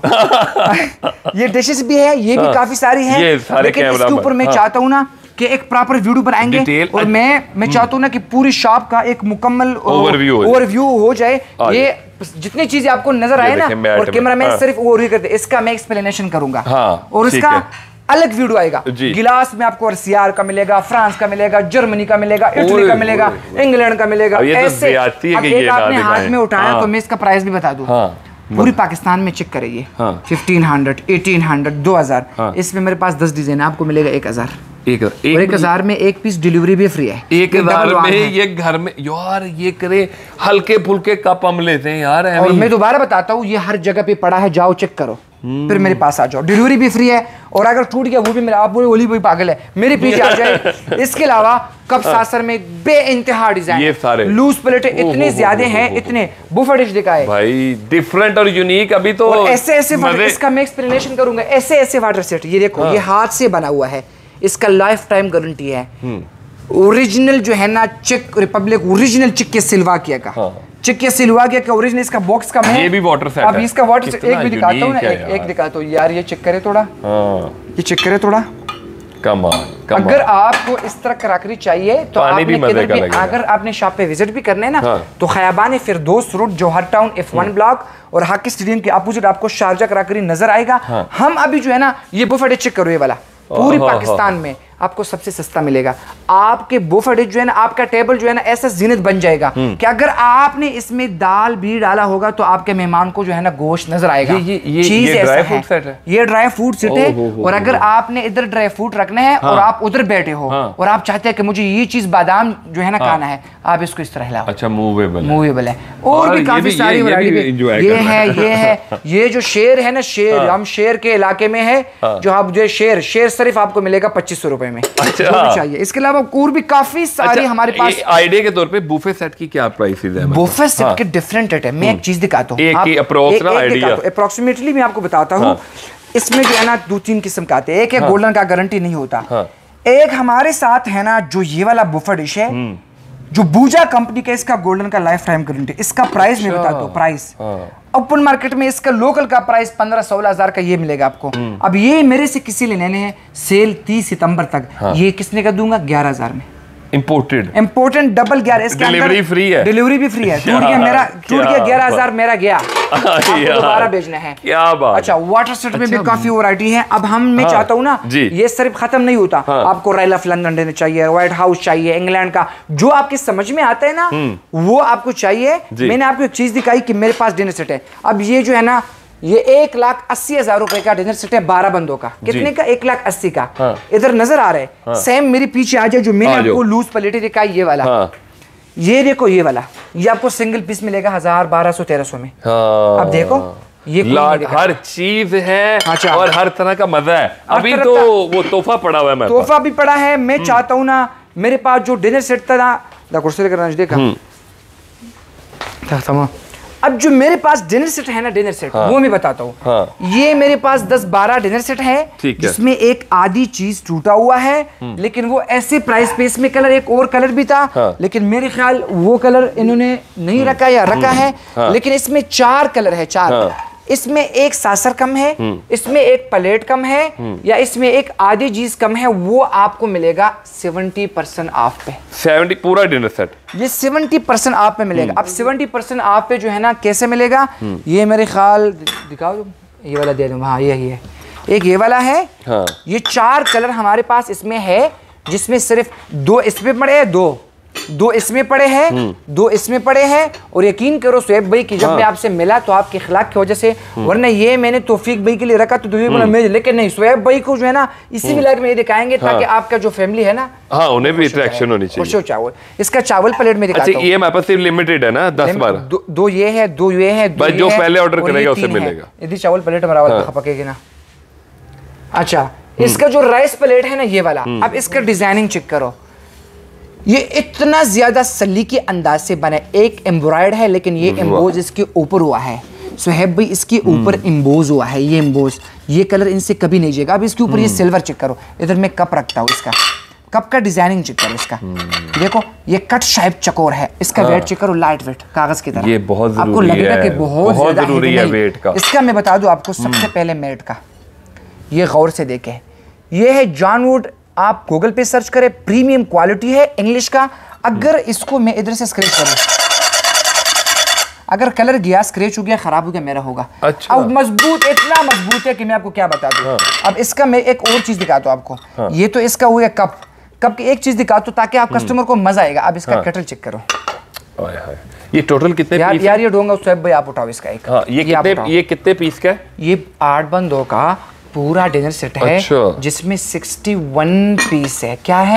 ये डिशेस भी है, ये भी काफी सारी है, लेकिन इसके ऊपर मैं चाहता हूँ ना कि एक प्रॉपर वीडियो बनाएंगे, और मैं चाहता हूँ ना कि पूरी शॉप का एक मुकम्मल ओवरव्यू हो जाए। ये जितनी चीजें आपको नजर आए ना, और कैमरा मैन सिर्फ ओवरव्यू करते, इसका मैं एक्सप्लेनेशन करूंगा, और इसका अलग वीडियो आएगा। गिलास में आपको RCR का मिलेगा, फ्रांस का मिलेगा, जर्मनी का मिलेगा, इटली का मिलेगा, इंग्लैंड का मिलेगा। ऐसे अब एक आपने हाथ में उठाया तो मैं इसका प्राइस भी बता दूं। पूरी पाकिस्तान में चेक करिए, 1500, 1800, 2000, इसमें मेरे पास 10 डिजाइन, आपको मिलेगा 1000। 1000 में एक पीस डिलीवरी भी फ्री है। 1000 में ये घर में यार ये करे, हल्के फुल्के कप हम लेते हैं यार। और मैं दोबारा बताता हूँ, ये हर जगह पे पड़ा है, जाओ चेक करो, फिर मेरे पास आ जाओ। डिलीवरी भी फ्री है, और अगर टूट गया वो भी मेरा, आप बोले ओली भाई पागल है, मेरे पीछे आ जाए। इसके अलावा कप सासर में बेइंतहा डिजाइन, ये सारे लूज प्लेटें इतने ज्यादा हैं, इतने बुफे डिश दिखाए भाई, डिफरेंट और यूनिक। अभी तो ऐसे इसका मैं एक्सप्लेनेशन करूंगा। ऐसे वाटर सेट, ये देखो, ये हाथ से बना हुआ है, इसका लाइफ टाइम गारंटी है। ओरिजिनल जो है ना, चेक रिपब्लिक ओरिजिनल चिक्के सिल्वाकिया का, चिक्के सिल्वाकिया का ओरिजिनल इसका बॉक्स का है। ये भी वाटर सेट अब इसका वाटर सेट एक भी दिखाता हूं ना, एक दिखाता हूं यार, ये चेक करे थोड़ा, ये चेक करे थोड़ा, कमाल। अगर आपको इस तरह कराकरी चाहिए तो आपने किधर भी, अगर आपने शॉप पे विजिट भी करने ना, तो Khayaban Firdous road, Johar town, F1 block और हॉकी स्टेडियम के अपोजिट आपको शारजा कराकरी नजर आएगा। हम अभी जो है ना, ये बुफे चेक करो, ये वाला पूरी पाकिस्तान में आपको सबसे सस्ता मिलेगा। आपके बुफे डिश जो है ना, आपका टेबल जो है ना ऐसा जीनत बन जाएगा कि अगर आपने इसमें दाल भी डाला होगा तो आपके मेहमान को जो है ना गोश्त नजर आएगा। ये ड्राई फ्रूट सेट है, ये ड्राई फ्रूट सेट है। और अगर आपने इधर ड्राई फ्रूट रखना है और आप उधर बैठे हो और आप चाहते हैं कि मुझे ये चीज बादाम जो है ना खाना है, आप इसको इस तरह हिलाओ। अच्छा, मूवेबल है। और भी काफी सारी वैरायटी। ये जो शेर है ना, शेर हम शेर के इलाके में है जो आप जो शेर सिर्फ आपको मिलेगा 2500 रुपए में। अच्छा, चाहिए। इसके अलावा और भी काफी सारी हमारे पास। आइडिया के तौर पे बुफे सेट की क्या प्राइसेस है? बुफे सेट के डिफरेंट रेट है। मैं एक चीज दिखाता हूँ, अप्रोक्सीमेटली मैं आपको बताता हूँ। इसमें जो है ना 2-3 किस्म का आते हैं। एक है गोल्डन का, गारंटी नहीं होता। एक हमारे साथ है ना जो ये वाला बुफे डिश है, जो बूजा कंपनी का, इसका गोल्डन का लाइफ टाइम गारंटी। इसका प्राइस मैं बताता हूँ। प्राइस ओपन मार्केट में इसका लोकल का प्राइस 15-16 हजार का ये मिलेगा आपको। अब ये मेरे से किसी ने लेने हैं सेल 30 सितंबर तक। ये किसने का दूंगा? 11,000 में। Important double 11। इसके डिलीवरी फ्री है, डिलीवरी भी फ्री है। टूट गया 11,000 मेरा गया, दोबारा भेजना है। क्या बात। अच्छा, वाटर सेट में भी काफी वैरायटी है। अब मैं चाहता हूँ ना, ये सिर्फ खत्म नहीं होता। आपको रॉयल ऑफ लंदन चाहिए, व्हाइट हाउस चाहिए, इंग्लैंड का, जो आपकी समझ में आता है ना वो आपको चाहिए। मैंने आपको एक चीज दिखाई कि मेरे पास डिनर सेट है। अब ये जो है ना, ये 1,80,000 रुपए का डिनर सेट है, 12 बंदों का। कितने का? 1,80,000 का। इधर नजर आ रहा है। सेम मेरे पीछे आ जाए, जो मैंने आपको लूज प्लेट दिखाई, ये वाला। ये देखो, ये वाला, ये आपको सिंगल पीस मिलेगा 1000, 1200, 1300 में। अब देखो, ये हर चीज है। अच्छा। और हर तरह का मजा है। अभी तो वो तोहफा पड़ा हुआ है, तोहफा भी पड़ा है। मैं चाहता हूँ ना, मेरे पास जो डिनर सेट था ना, देखा। अब जो मेरे पास डिनर सेट है ना, डिनर सेट वो मैं बताता हूँ। ये मेरे पास 10-12 डिनर सेट है, जिसमें एक आधी चीज टूटा हुआ है, लेकिन वो ऐसे प्राइस पे। इसमें कलर, एक और कलर भी था, लेकिन मेरे ख्याल वो कलर इन्होंने नहीं रखा या रखा है। लेकिन इसमें 4 कलर है, 4। इसमें एक सासर कम है, इसमें एक प्लेट कम है, या इसमें एक आधी चीज कम है। वो आपको मिलेगा 70% ऑफ पे। 70 पूरा डिनर सेट ये 70% ऑफ पे मिलेगा। अब 70% ऑफ पे जो है ना कैसे मिलेगा? ये मेरे ख्याल दिखाओ, ये वाला दे दूँ। हाँ, यही है। एक ये वाला है। ये 4 कलर हमारे पास इसमें है, जिसमें सिर्फ 2 इसमें पड़े हैं, 2 इसमें पड़े हैं, 2 इसमें पड़े हैं। और यकीन करो शुएब भाई कि जब मैं आपसे मिला तो आपके इखलाक की वजह से, वरना ये मैंने तौफीक भाई के लिए रखा तो तौफीक बोला मैं, लेकिन नहीं, शुएब भाई को जो है ना इसी मिलाक में ये दिखाएंगे ताकि आपका जो फैमिली है ना, उन्हें भी अट्रैक्शन होनी चाहिए। चावल, इसका चावल प्लेट में दिखाता हूं। अच्छा, ये हमारे पास सिर्फ लिमिटेड है ना, 10-12। 2 ये है, 2 ये है, जो पहले ऑर्डर करेगा उसे मिलेगा। यदि चावल प्लेट हमारा पकेगी ना। अच्छा, इसका जो राइस प्लेट है ना, ये वाला, अब इसका डिजाइनिंग चेक करो। ये इतना ज्यादा सलीके अंदाज से बना है। एक एम्ब्रॉयड है, लेकिन ये एम्बोज इसके ऊपर हुआ है। सुहेब भाई, इसके ऊपर एम्बोज हुआ है। ये एम्बोज, ये कलर इनसे कभी नहीं जाएगा। अब इसके ऊपर ये सिल्वर चेक करो। इधर मैं कप रखता हूँ, इसका कप का डिजाइनिंग चेक करो। इसका देखो, ये कट शेप चकोर है। इसका वेट चेक करो, लाइट वेट कागज की तरह। ये बहुत आपको लगेगा कि बहुत जरूरी है वेट का। इसका मैं बता दूं आपको, सबसे पहले मेरिट का, ये गौर से देखें। ये है जॉन वुड, आप गूगल पे सर्च करें, प्रीमियम क्वालिटी है, इंग्लिश का। अगर इसको मैं इधर से स्क्रैच करूं, अगर कलर गया, स्क्रैच हो गया, खराब हो गया, मेरा होगा। अच्छा। अब मजबूत, इतना मजबूत है कि मैं आपको क्या बता दूं। अब इसका मैं एक और चीज दिखाता हूं आपको। ये तो इसका हुआ कप की एक चीज दिखाता हूं ताकि आप कस्टमर को मजा आएगा। अब इसका केटल चेक करो। ये टोटल कितने पीस? यार ये ढूंढूंगा शुएब भाई, आप उठाओ इसका एक। ये कितने पीस का है? ये 8 बंदों का पूरा डिनर सेट है। अच्छा। जिसमें 61 पीस है। क्या है?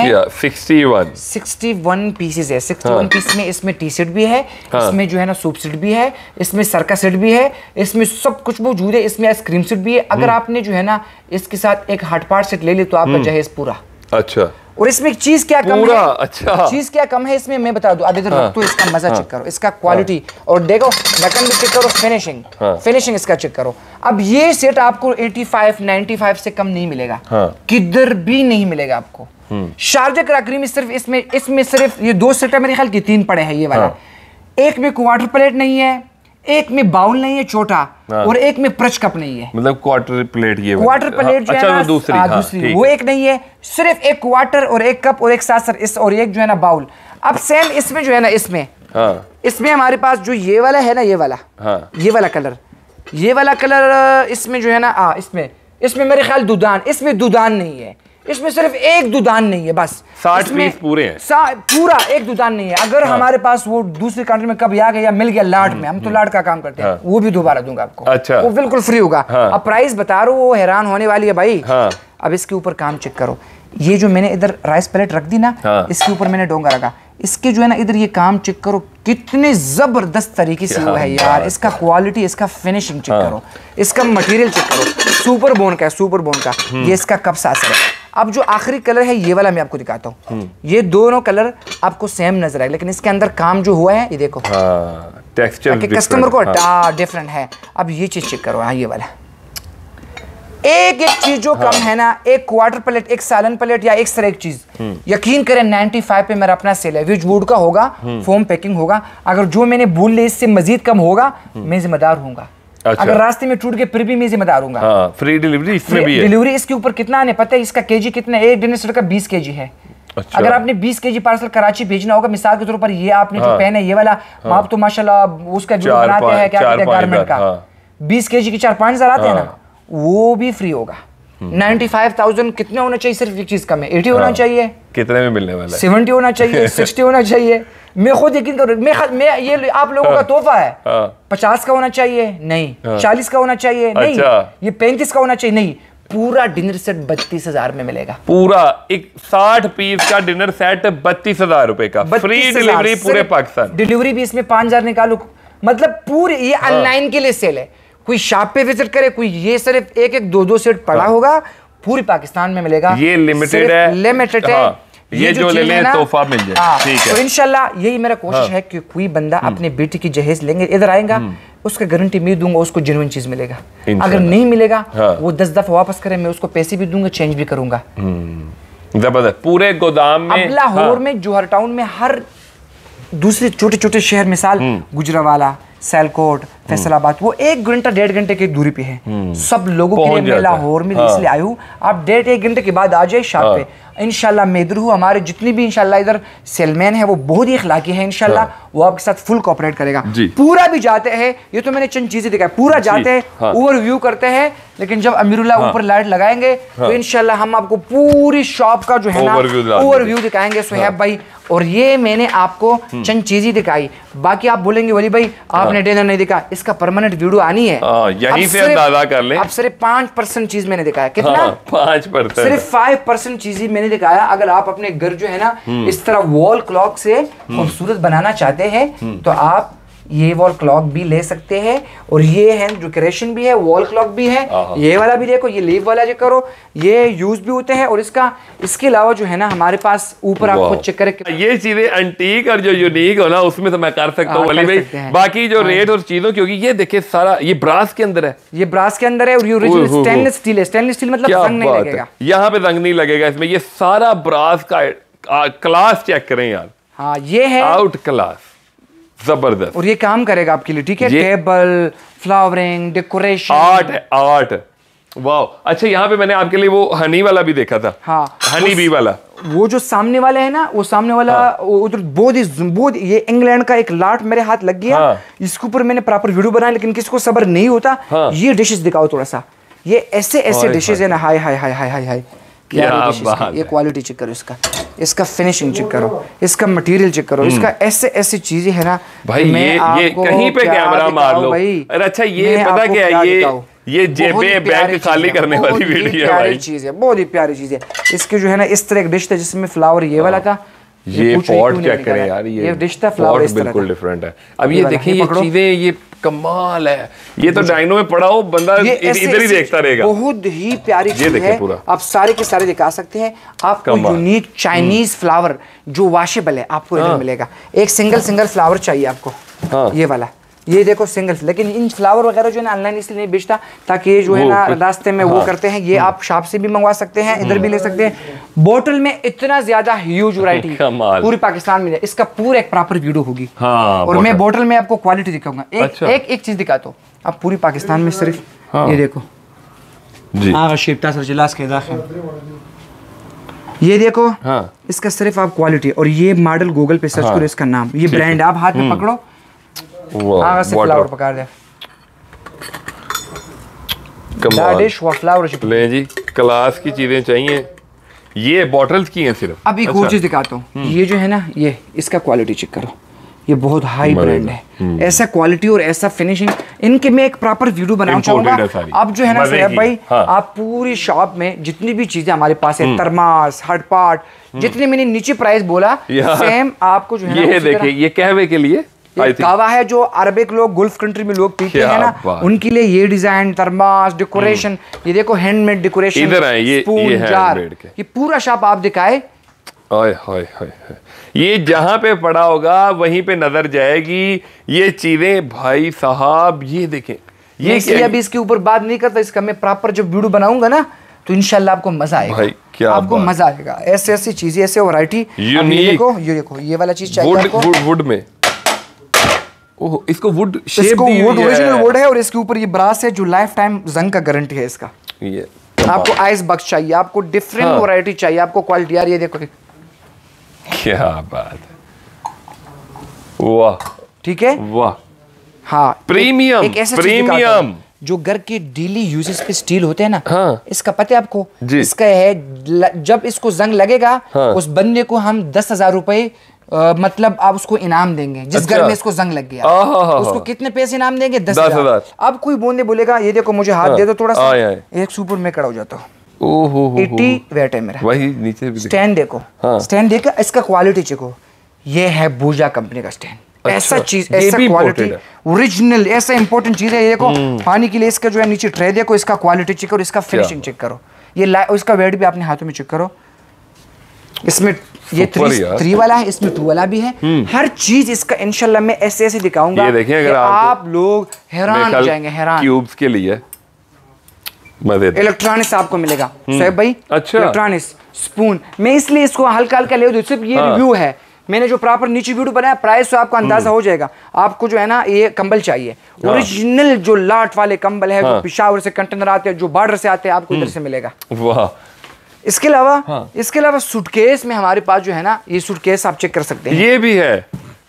61 पीसेस है। 61 पीस में इसमें टी सेट भी है, इसमें जो है ना सूप सेट भी है, इसमें सरका सेट भी है, इसमें सब कुछ मौजूद है। इसमें आइसक्रीम सेट भी है। अगर आपने जो है ना इसके साथ एक हॉट पॉट सेट ले ली तो आपका जहेज पूरा। अच्छा। और इसमें चीज क्या कम है? अच्छा। चीज क्या कम है इसमें मैं बता दूं। अब इधर तो इसका मजा चेक करो, इसका क्वालिटी, और देखो ढक्कन भी चेक करो, फिनिशिंग इसका चेक करो। अब ये सेट आपको 85-95 से कम नहीं मिलेगा, किधर भी नहीं मिलेगा आपको। शारजा क्रॉकरी में सिर्फ इसमें सिर्फ ये 2 सेट है मेरे ख्याल की, 3 पड़े हैं ये वाला। एक में क्वार्टर प्लेट नहीं है, एक में बाउल नहीं है छोटा, और एक में प्रच कप नहीं है। मतलब क्वार्टर प्लेट, ये क्वार्टर प्लेट जो है ना, दूसरी वो एक नहीं है। सिर्फ एक क्वार्टर और एक कप और एक सासर, इस और एक जो है ना बाउल। अब सेम इसमें जो है ना, इसमें हमारे पास जो ये वाला है ना, ये वाला कलर, इसमें जो है ना, इसमें मेरे ख्याल दुदान, इसमें दुदान नहीं है। इसमें सिर्फ एक दुदान नहीं है बस, 60 पीस पूरे हैं, पूरा एक दुदान नहीं है। अगर हमारे पास वो दूसरी कंट्री में कभी आ गया मिल गया लाट में, हम तो लाट का काम करते हैं, वो भी दोबारा दूंगा आपको। अच्छा, वो बिल्कुल फ्री होगा। अब प्राइस बता रहा हूँ, वो हैरान होने वाली है भाई। अब इसके ऊपर काम चेक करो, ये जो मैंने इधर राइस प्लेट रख दी ना, इसके ऊपर मैंने डोंगा रखा, इसके जो है ना इधर ये काम चेक करो, कितने जबरदस्त तरीके से हुआ है यार। इसका क्वालिटी, इसका फिनिशिंग चेक करो, इसका मटेरियल चेक करो, सुपर बोन का है, सुपर बोन का। ये इसका कप सासर है। अब जो आखिरी कलर है ये वाला मैं आपको दिखाता हूँ। ये दोनों कलर आपको सेम नजर आए, लेकिन इसके अंदर काम जो हुआ है ये देखो, टेक्सचर कस्टमर को डिफरेंट है। अब ये चीज चेक करो, ये वाला एक एक चीज जो कम है ना, एक क्वार्टर प्लेट, एक सालन प्लेट या एक सर एक चीज, यकीन करें 95 पे मेरा अपना सेल है। विच वुड का होगा, फोम पैकिंग होगा। अगर जो मैंने भूल ले इससे मजीद कम होगा, मैं जिम्मेदार हूंगा। अच्छा। अगर रास्ते में टूट के फिर भी मैं जिम्मेदार हूंगा। फ्री डिलीवरी इसमें भी है। डिलीवरी इसके ऊपर कितना आने पता है? इसका केजी कितना है? एक डिनर सेट का 20 केजी है। अच्छा। अगर आपने 20 केजी पार्सल कराची भेजना होगा, मिसाल के तौर पर ये आपने जो पहना है ये वाला, आप तो माशाल्लाह उसका जो बनाते हैं क्या कहते हैं गारमेंट का, 20 केजी की 4-5 हजार आते हैं ना, वो भी फ्री होगा। 95,000 कितने होना चाहिए? सिर्फ एक चीज कम है, 80 होना चाहिए। कितने में मिलने वाला है? 70 होना चाहिए, 60 होना चाहिए। मैं खुद यकीन करो, मैं ये आप लोगों का तोहफा है। 50 का होना चाहिए नहीं, 40 का होना चाहिए नहीं, ये 35 का होना चाहिए नहीं, पूरा डिनर सेट 32,000 में मिलेगा। पूरा एक 60 पीस का डिनर सेट 32,000 रुपए का, फ्री डिलीवरी पूरे पाकिस्तान। डिलीवरी भी इसमें 5,000 निकालो, मतलब पूरे ये ऑनलाइन के लिए सेल है। कोई शॉप पे विजिट करे, कोई ये सिर्फ एक 2-2 सेट पड़ा होगा, पूरी पाकिस्तान में मिलेगा। ये लिमिटेड है, लिमिटेड है। ये जो ले लें तोहफा मिल जाए। ठीक है, तो इंशाल्लाह यही मेरा कोशिश है कि कोई बंदा अपने बेटी की जहेज लेंगे, इधर आएगा, उसका गारंटी मैं दूंगा, उसको जेन्युइन चीज मिलेगा। अगर नहीं मिलेगा वो 10 दफा वापस करे, मैं उसको पैसे भी दूंगा, चेंज भी करूंगा। जबरदस्त। पूरे गोदाम में, अब लाहौर में, जोहर टाउन में, हर दूसरे छोटे छोटे शहर, मिसाल गुजरावाला, सियालकोट, फैसलाबाद, वो 1 घंटा 1.5 घंटे की दूरी पे है। सब लोगों के लिए मैं लाहौर में इसलिए आया हूँ। आप 1.5-1 घंटे के बाद आ जाए शॉप पे, इंशाल्लाह मैं इधर हूँ। हमारे जितनी भी इंशाल्लाह इधर सेलमैन है वो बहुत ही इखलाकी है, इंशाल्लाह वो आपके साथ फुल कोऑपरेट करेगा। पूरा भी जाते हैं, ये तो मैंने चंद चीजें दिखाई, पूरा जाते हैं, ओवरव्यू करते हैं, लेकिन जब अमीरुल्लाह ऊपर लाइट लगाएंगे तो इंशाल्लाह हम आपको पूरी शॉप का जो है ना ओवरव्यू दिखाएंगे सुहैब भाई। और ये मैंने आपको चंद चीजें दिखाई, बाकी आप बोलेंगे वली भाई आपने डिनर नहीं दिखा, इसका परमानेंट वीडियो आनी है, यहीं से अंदाजा कर लें। अब सिर्फ 5% चीज मैंने दिखाया। कितना? 5%। सिर्फ 5% चीजें मैंने दिखाया। अगर आप अपने घर जो है ना इस तरह वॉल क्लॉक से खूबसूरत बनाना चाहते हैं तो आप ये वॉल क्लॉक भी ले सकते हैं, और ये है डेकोरेशन भी है, वॉल क्लॉक भी है। ये वाला भी देखो, ये लीव वाला चेक करो, ये यूज भी होते हैं। और इसके अलावा जो है ना हमारे पास ऊपर आपको चेक करें, ये चीजें एंटीक और जो यूनिक हो ना उसमें तो मैं कर सकता हूँ वली भाई। बाकी जो रेट और चीजों की होगी, ये देखिए सारा ये ब्रास के अंदर है, ये ब्रास के अंदर है, और ये ओरिजिनल स्टेनलेस स्टील है। स्टेनलेस स्टील मतलब जंग नहीं लगेगा, यहाँ पे जंग नहीं लगेगा इसमें। ये सारा ब्रास का क्लास चेक करें यार। हाँ, ये है आउट क्लास, जबरदस्त। और ये काम करेगा आपके लिए, ठीक है? टेबल, फ्लावरिंग, डेकोरेशन, आर्ट है, आर्ट। वाह। अच्छा, यहाँ पे मैंने आपके लिए वो हनी वाला भी देखा था। हाँ, हनी बी वाला, वो जो सामने वाला है ना, वो सामने वाला उधर बहुत ये इंग्लैंड का एक लाट मेरे हाथ लग गया। इसके ऊपर मैंने प्रॉपर वीडियो बनाया, लेकिन किसको सब्र नहीं होता। ये डिशेस दिखाओ थोड़ा सा, ये ऐसे डिशेस है ना, हाय हाय हाय हाय हाय हाय, ये क्वालिटी चेक करो, इसका फिनिशिंग चेक करो, इसका मटेरियल चेक करो, इसका ऐसे चीजें है ना भाई। ये कहीं पे कैमरा मार लो भाई। अच्छा, ये पता क्या है, ये जेबें बैंक खाली करने वाली वीडियो है भाई। चीज है, बहुत ही प्यारी चीज है। इसके जो है ना इस तरह एक डिश था जिसमें फ्लावर ये वाला का, ये पॉट चेक करें यार, ये डिश था, फ्लावर इस तरह बिल्कुल डिफरेंट है। अब ये देखिए, ये चीजें, ये कमाल है। ये तो डाइनो में पड़ा हो बंदा इधर ही देखता रहेगा। बहुत ही प्यारी चीज है, आप सारे के सारे दिखा सकते हैं। आपको यूनिक चाइनीज फ्लावर जो वॉशेबल है आपको इधर मिलेगा। एक सिंगल फ्लावर चाहिए आपको, ये वाला, ये देखो सिंगल। लेकिन इन फ्लावर वगैरह जो है ना ऑनलाइन इसलिए नहीं बेचता ताकि ये जो है ना रास्ते में वो करते हैं। ये आप शॉप से भी मंगवा सकते हैं, इधर भी ले सकते हैं। बोतल में इतना ज्यादा ह्यूज वैरायटी पूरी पाकिस्तान में है, इसका पूरा एक प्रॉपर वीडियो होगी। और मैं बोतल में आपको क्वालिटी दिखाऊंगा। एक चीज दिखाता हूँ, आप पूरी पाकिस्तान में सिर्फ ये देखो, ये देखो, इसका सिर्फ आप क्वालिटी, और ये मॉडल गूगल पे सर्च करो, इसका नाम, ये ब्रांड आप हाथ में पकड़ो, फ्लावर पका दे, ले जी, क्लास की चीजें चाहिए। ये बॉटल्स की हैं सिर्फ। अब एक और चीज दिखाता हूँ, ये जो है ना, ये इसका क्वालिटी चेक करो, ये बहुत हाई ब्रांड है। ऐसा क्वालिटी और ऐसा फिनिशिंग, इनके मैं एक प्रॉपर वीडियो बनाना चाहूंगा। अब जो है ना सुहैब भाई, आप पूरी शॉप में जितनी भी चीजें हमारे पास है, थर्मास, हट पाट, जितने मैंने नीचे प्राइस बोला, सेम आपको जो है ये देखिए, ये कहवे के लिए कावा है, जो अरबिक लोग गल्फ कंट्री में लोग पीते हैं ना, उनके लिए ये डिजाइन, थर्मास, डेकोरेशन, ये देखो हैंडमेड डेकोरेशन, इधर है ये जार, ये पूरा शॉप आप दिखाए। ओए होए होए, ये जहां पे पड़ा होगा वहीं पे नजर जाएगी ये चीजें भाई साहब। ये देखें, ये इसलिए अभी इसके ऊपर बात नहीं करता, इसका मैं प्रॉपर जब वीडियो बनाऊंगा ना तो इंशाल्लाह आपको मजा आएगा भाई, क्या आपको मजा आएगा। ऐसे ऐसी चीजें, ऐसे वैरायटी। ये देखो, ये वाला चीज चाहिए आपको वुड में। ओह, इसको वुड शेप इसको वुड, ओरिजिनल वुड है, और इसके ऊपर ये ब्रास है जो लाइफ टाइम जंग का गारंटी है इसका। ये आपको आइस बक्स चाहिए, आपको डिफरेंट वैरायटी चाहिए, आपको क्वालिटी। यार ये देखो, क्या बात है, वाह, ठीक है, वाह, हाँ, प्रीमियम, एक ऐसा प्रीमियम जो घर के डेली यूजेस पे स्टील होते हैं ना, हाँ, इसका पता है आपको, इसका है जब इसको जंग लगेगा, हाँ, उस बंदे को हम 10,000 रुपए मतलब आप उसको इनाम देंगे, जिस घर में इसको जंग लग गया, उसको कितने पैसे इनाम देंगे? 10,000। अब कोई बोलने बोलेगा ये देखो मुझे हाथ दे दो थोड़ा सा, एक सुपर में खड़ा हो जाता हूँ। 80 वेट है मेरा। वही नीचे स्टैंड देखो, स्टैंड देखो, इसका क्वालिटी चेको, ये है बूजा कंपनी का स्टैंड। ऐसा चीज, ऐसा क्वालिटी ओरिजिनल, ऐसा इंपॉर्टेंट चीज है। ये देखो पानी के लिए इसका जो है नीचे ट्रे देखो, इसका क्वालिटी चेक करो, इसका फिनिशिंग चेक करो, ये इसका वेट भी अपने हाथों में चेक करो। इसमें ये 3 वाला है, इसमें 2 वाला भी है, हर चीज इसका इंशाल्लाह मैं ऐसे ऐसे दिखाऊंगा। ये देखिए, अगर आप लोग हैरान हो जाएंगे, हैरान। क्यूब्स के लिए इलेक्ट्रॉनिक्स आपको मिलेगा सुहैब भाई। अच्छा, इलेक्ट्रॉनिक्स स्पून, मैं इसलिए इसको हल्का हल्का ले दूं, सिर्फ ये रिव्यू है। मैंने जो प्रॉपर नीचे वीडियो बनाया, प्राइस तो आपको अंदाजा हो जाएगा। आपको जो है ना ये कंबल चाहिए, ओरिजिनल जो लाट वाले कंबल है, जो पिशावर से कंटेनर आते हैं, जो बॉर्डर से आते हैं, आपको इधर से मिलेगा। वाह। इसके अलावा सूटकेस में हमारे पास जो है ना, ये सूटकेस आप चेक कर सकते हैं, ये भी है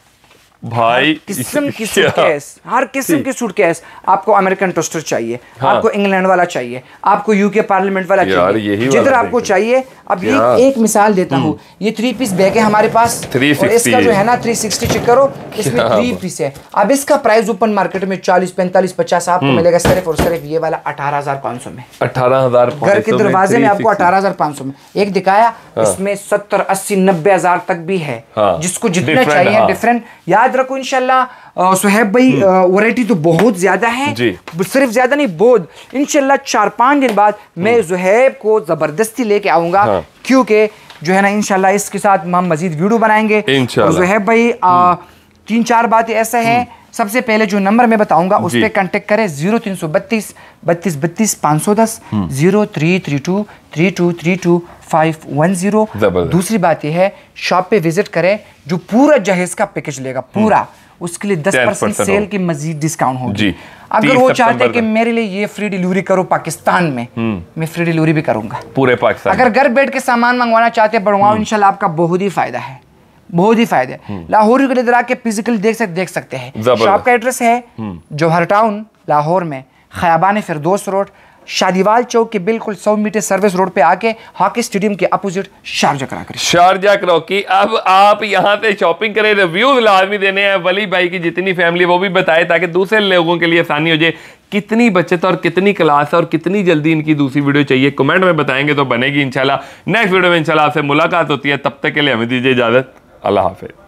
भाई, किस्म की सूटकेस, हर किस्म की सूटकेस। आपको अमेरिकन टोस्टर चाहिए, आपको इंग्लैंड वाला चाहिए, आपको यूके पार्लियामेंट वाला चाहिए, जिधर आपको चाहिए। अब ये एक मिसाल देता हूँ, ये 3 पीस बैग है हमारे पास, और इसका जो है ना 360 चेक करो, इसमें 3 पीस है। अब इसका प्राइस ओपन मार्केट में 40, 45, 50 आपको मिलेगा सिर्फ और सिर्फ ये वाला 18,500 में। 18,500 घर के दरवाजे में आपको 18,500 में। एक दिखाया, इसमें 70, 80, 90,000 तक भी है, जिसको जितना चाहिए डिफरेंट। याद रखो इंशाल्लाह सुहैब भाई, वैरायटी तो बहुत ज्यादा है, सिर्फ ज्यादा नहीं, बहुत। इंशाल्लाह 4-5 दिन बाद मैं सुहैब को जबरदस्ती लेके आऊंगा, क्योंकि जो है ना इंशाल्लाह इसके साथ हम मजीद वीडियो बनाएंगे। सुहैब भाई 3-4 बातें ऐसा है। सबसे पहले जो नंबर मैं बताऊंगा उस पर कांटेक्ट करें, 0332 32 32 510, 0332 32 32 510। दूसरी बात यह है, शॉप पे विजिट करें, जो पूरा जहेज का पैकेज लेगा पूरा, उसके लिए 10% सेल की मजीद डिस्काउंट होगी। अगर वो चाहते हैं कि मेरे लिए ये फ्री डिलीवरी करो पाकिस्तान में, मैं फ्री डिलीवरी भी करूंगा पूरे पाकिस्तान। अगर घर बैठ के सामान मंगवाना चाहते हैं, बढ़वाओ, इंशाल्लाह आपका बहुत ही फायदा है, बहुत ही फायदे। लाहौर के इधर आके फिजिकल देख सकते हैं। शॉप का एड्रेस है जौहर टाउन लाहौर में, खयाबान फिरदौस रोड, शादीवाल चौक के बिल्कुल 100 मीटर सर्विस रोड पे आके हॉकी स्टेडियम के अपोजिट शारजा कराची। अब आप यहाँ से शॉपिंग करें, रिव्यूज लाजमी देने हैं, वली भाई की जितनी फैमिली वो भी बताए, ताकि दूसरे लोगों के लिए आसानी हो जाए। कितनी बचत और कितनी क्लास और कितनी जल्दी इनकी दूसरी वीडियो चाहिए, कमेंट में बताएंगे तो बनेगी इंशाल्लाह। नेक्स्ट वीडियो में इंशाल्लाह आपसे मुलाकात होती है, तब तक के लिए हमें दीजिए इजाजत। अल्लाह हाफिज।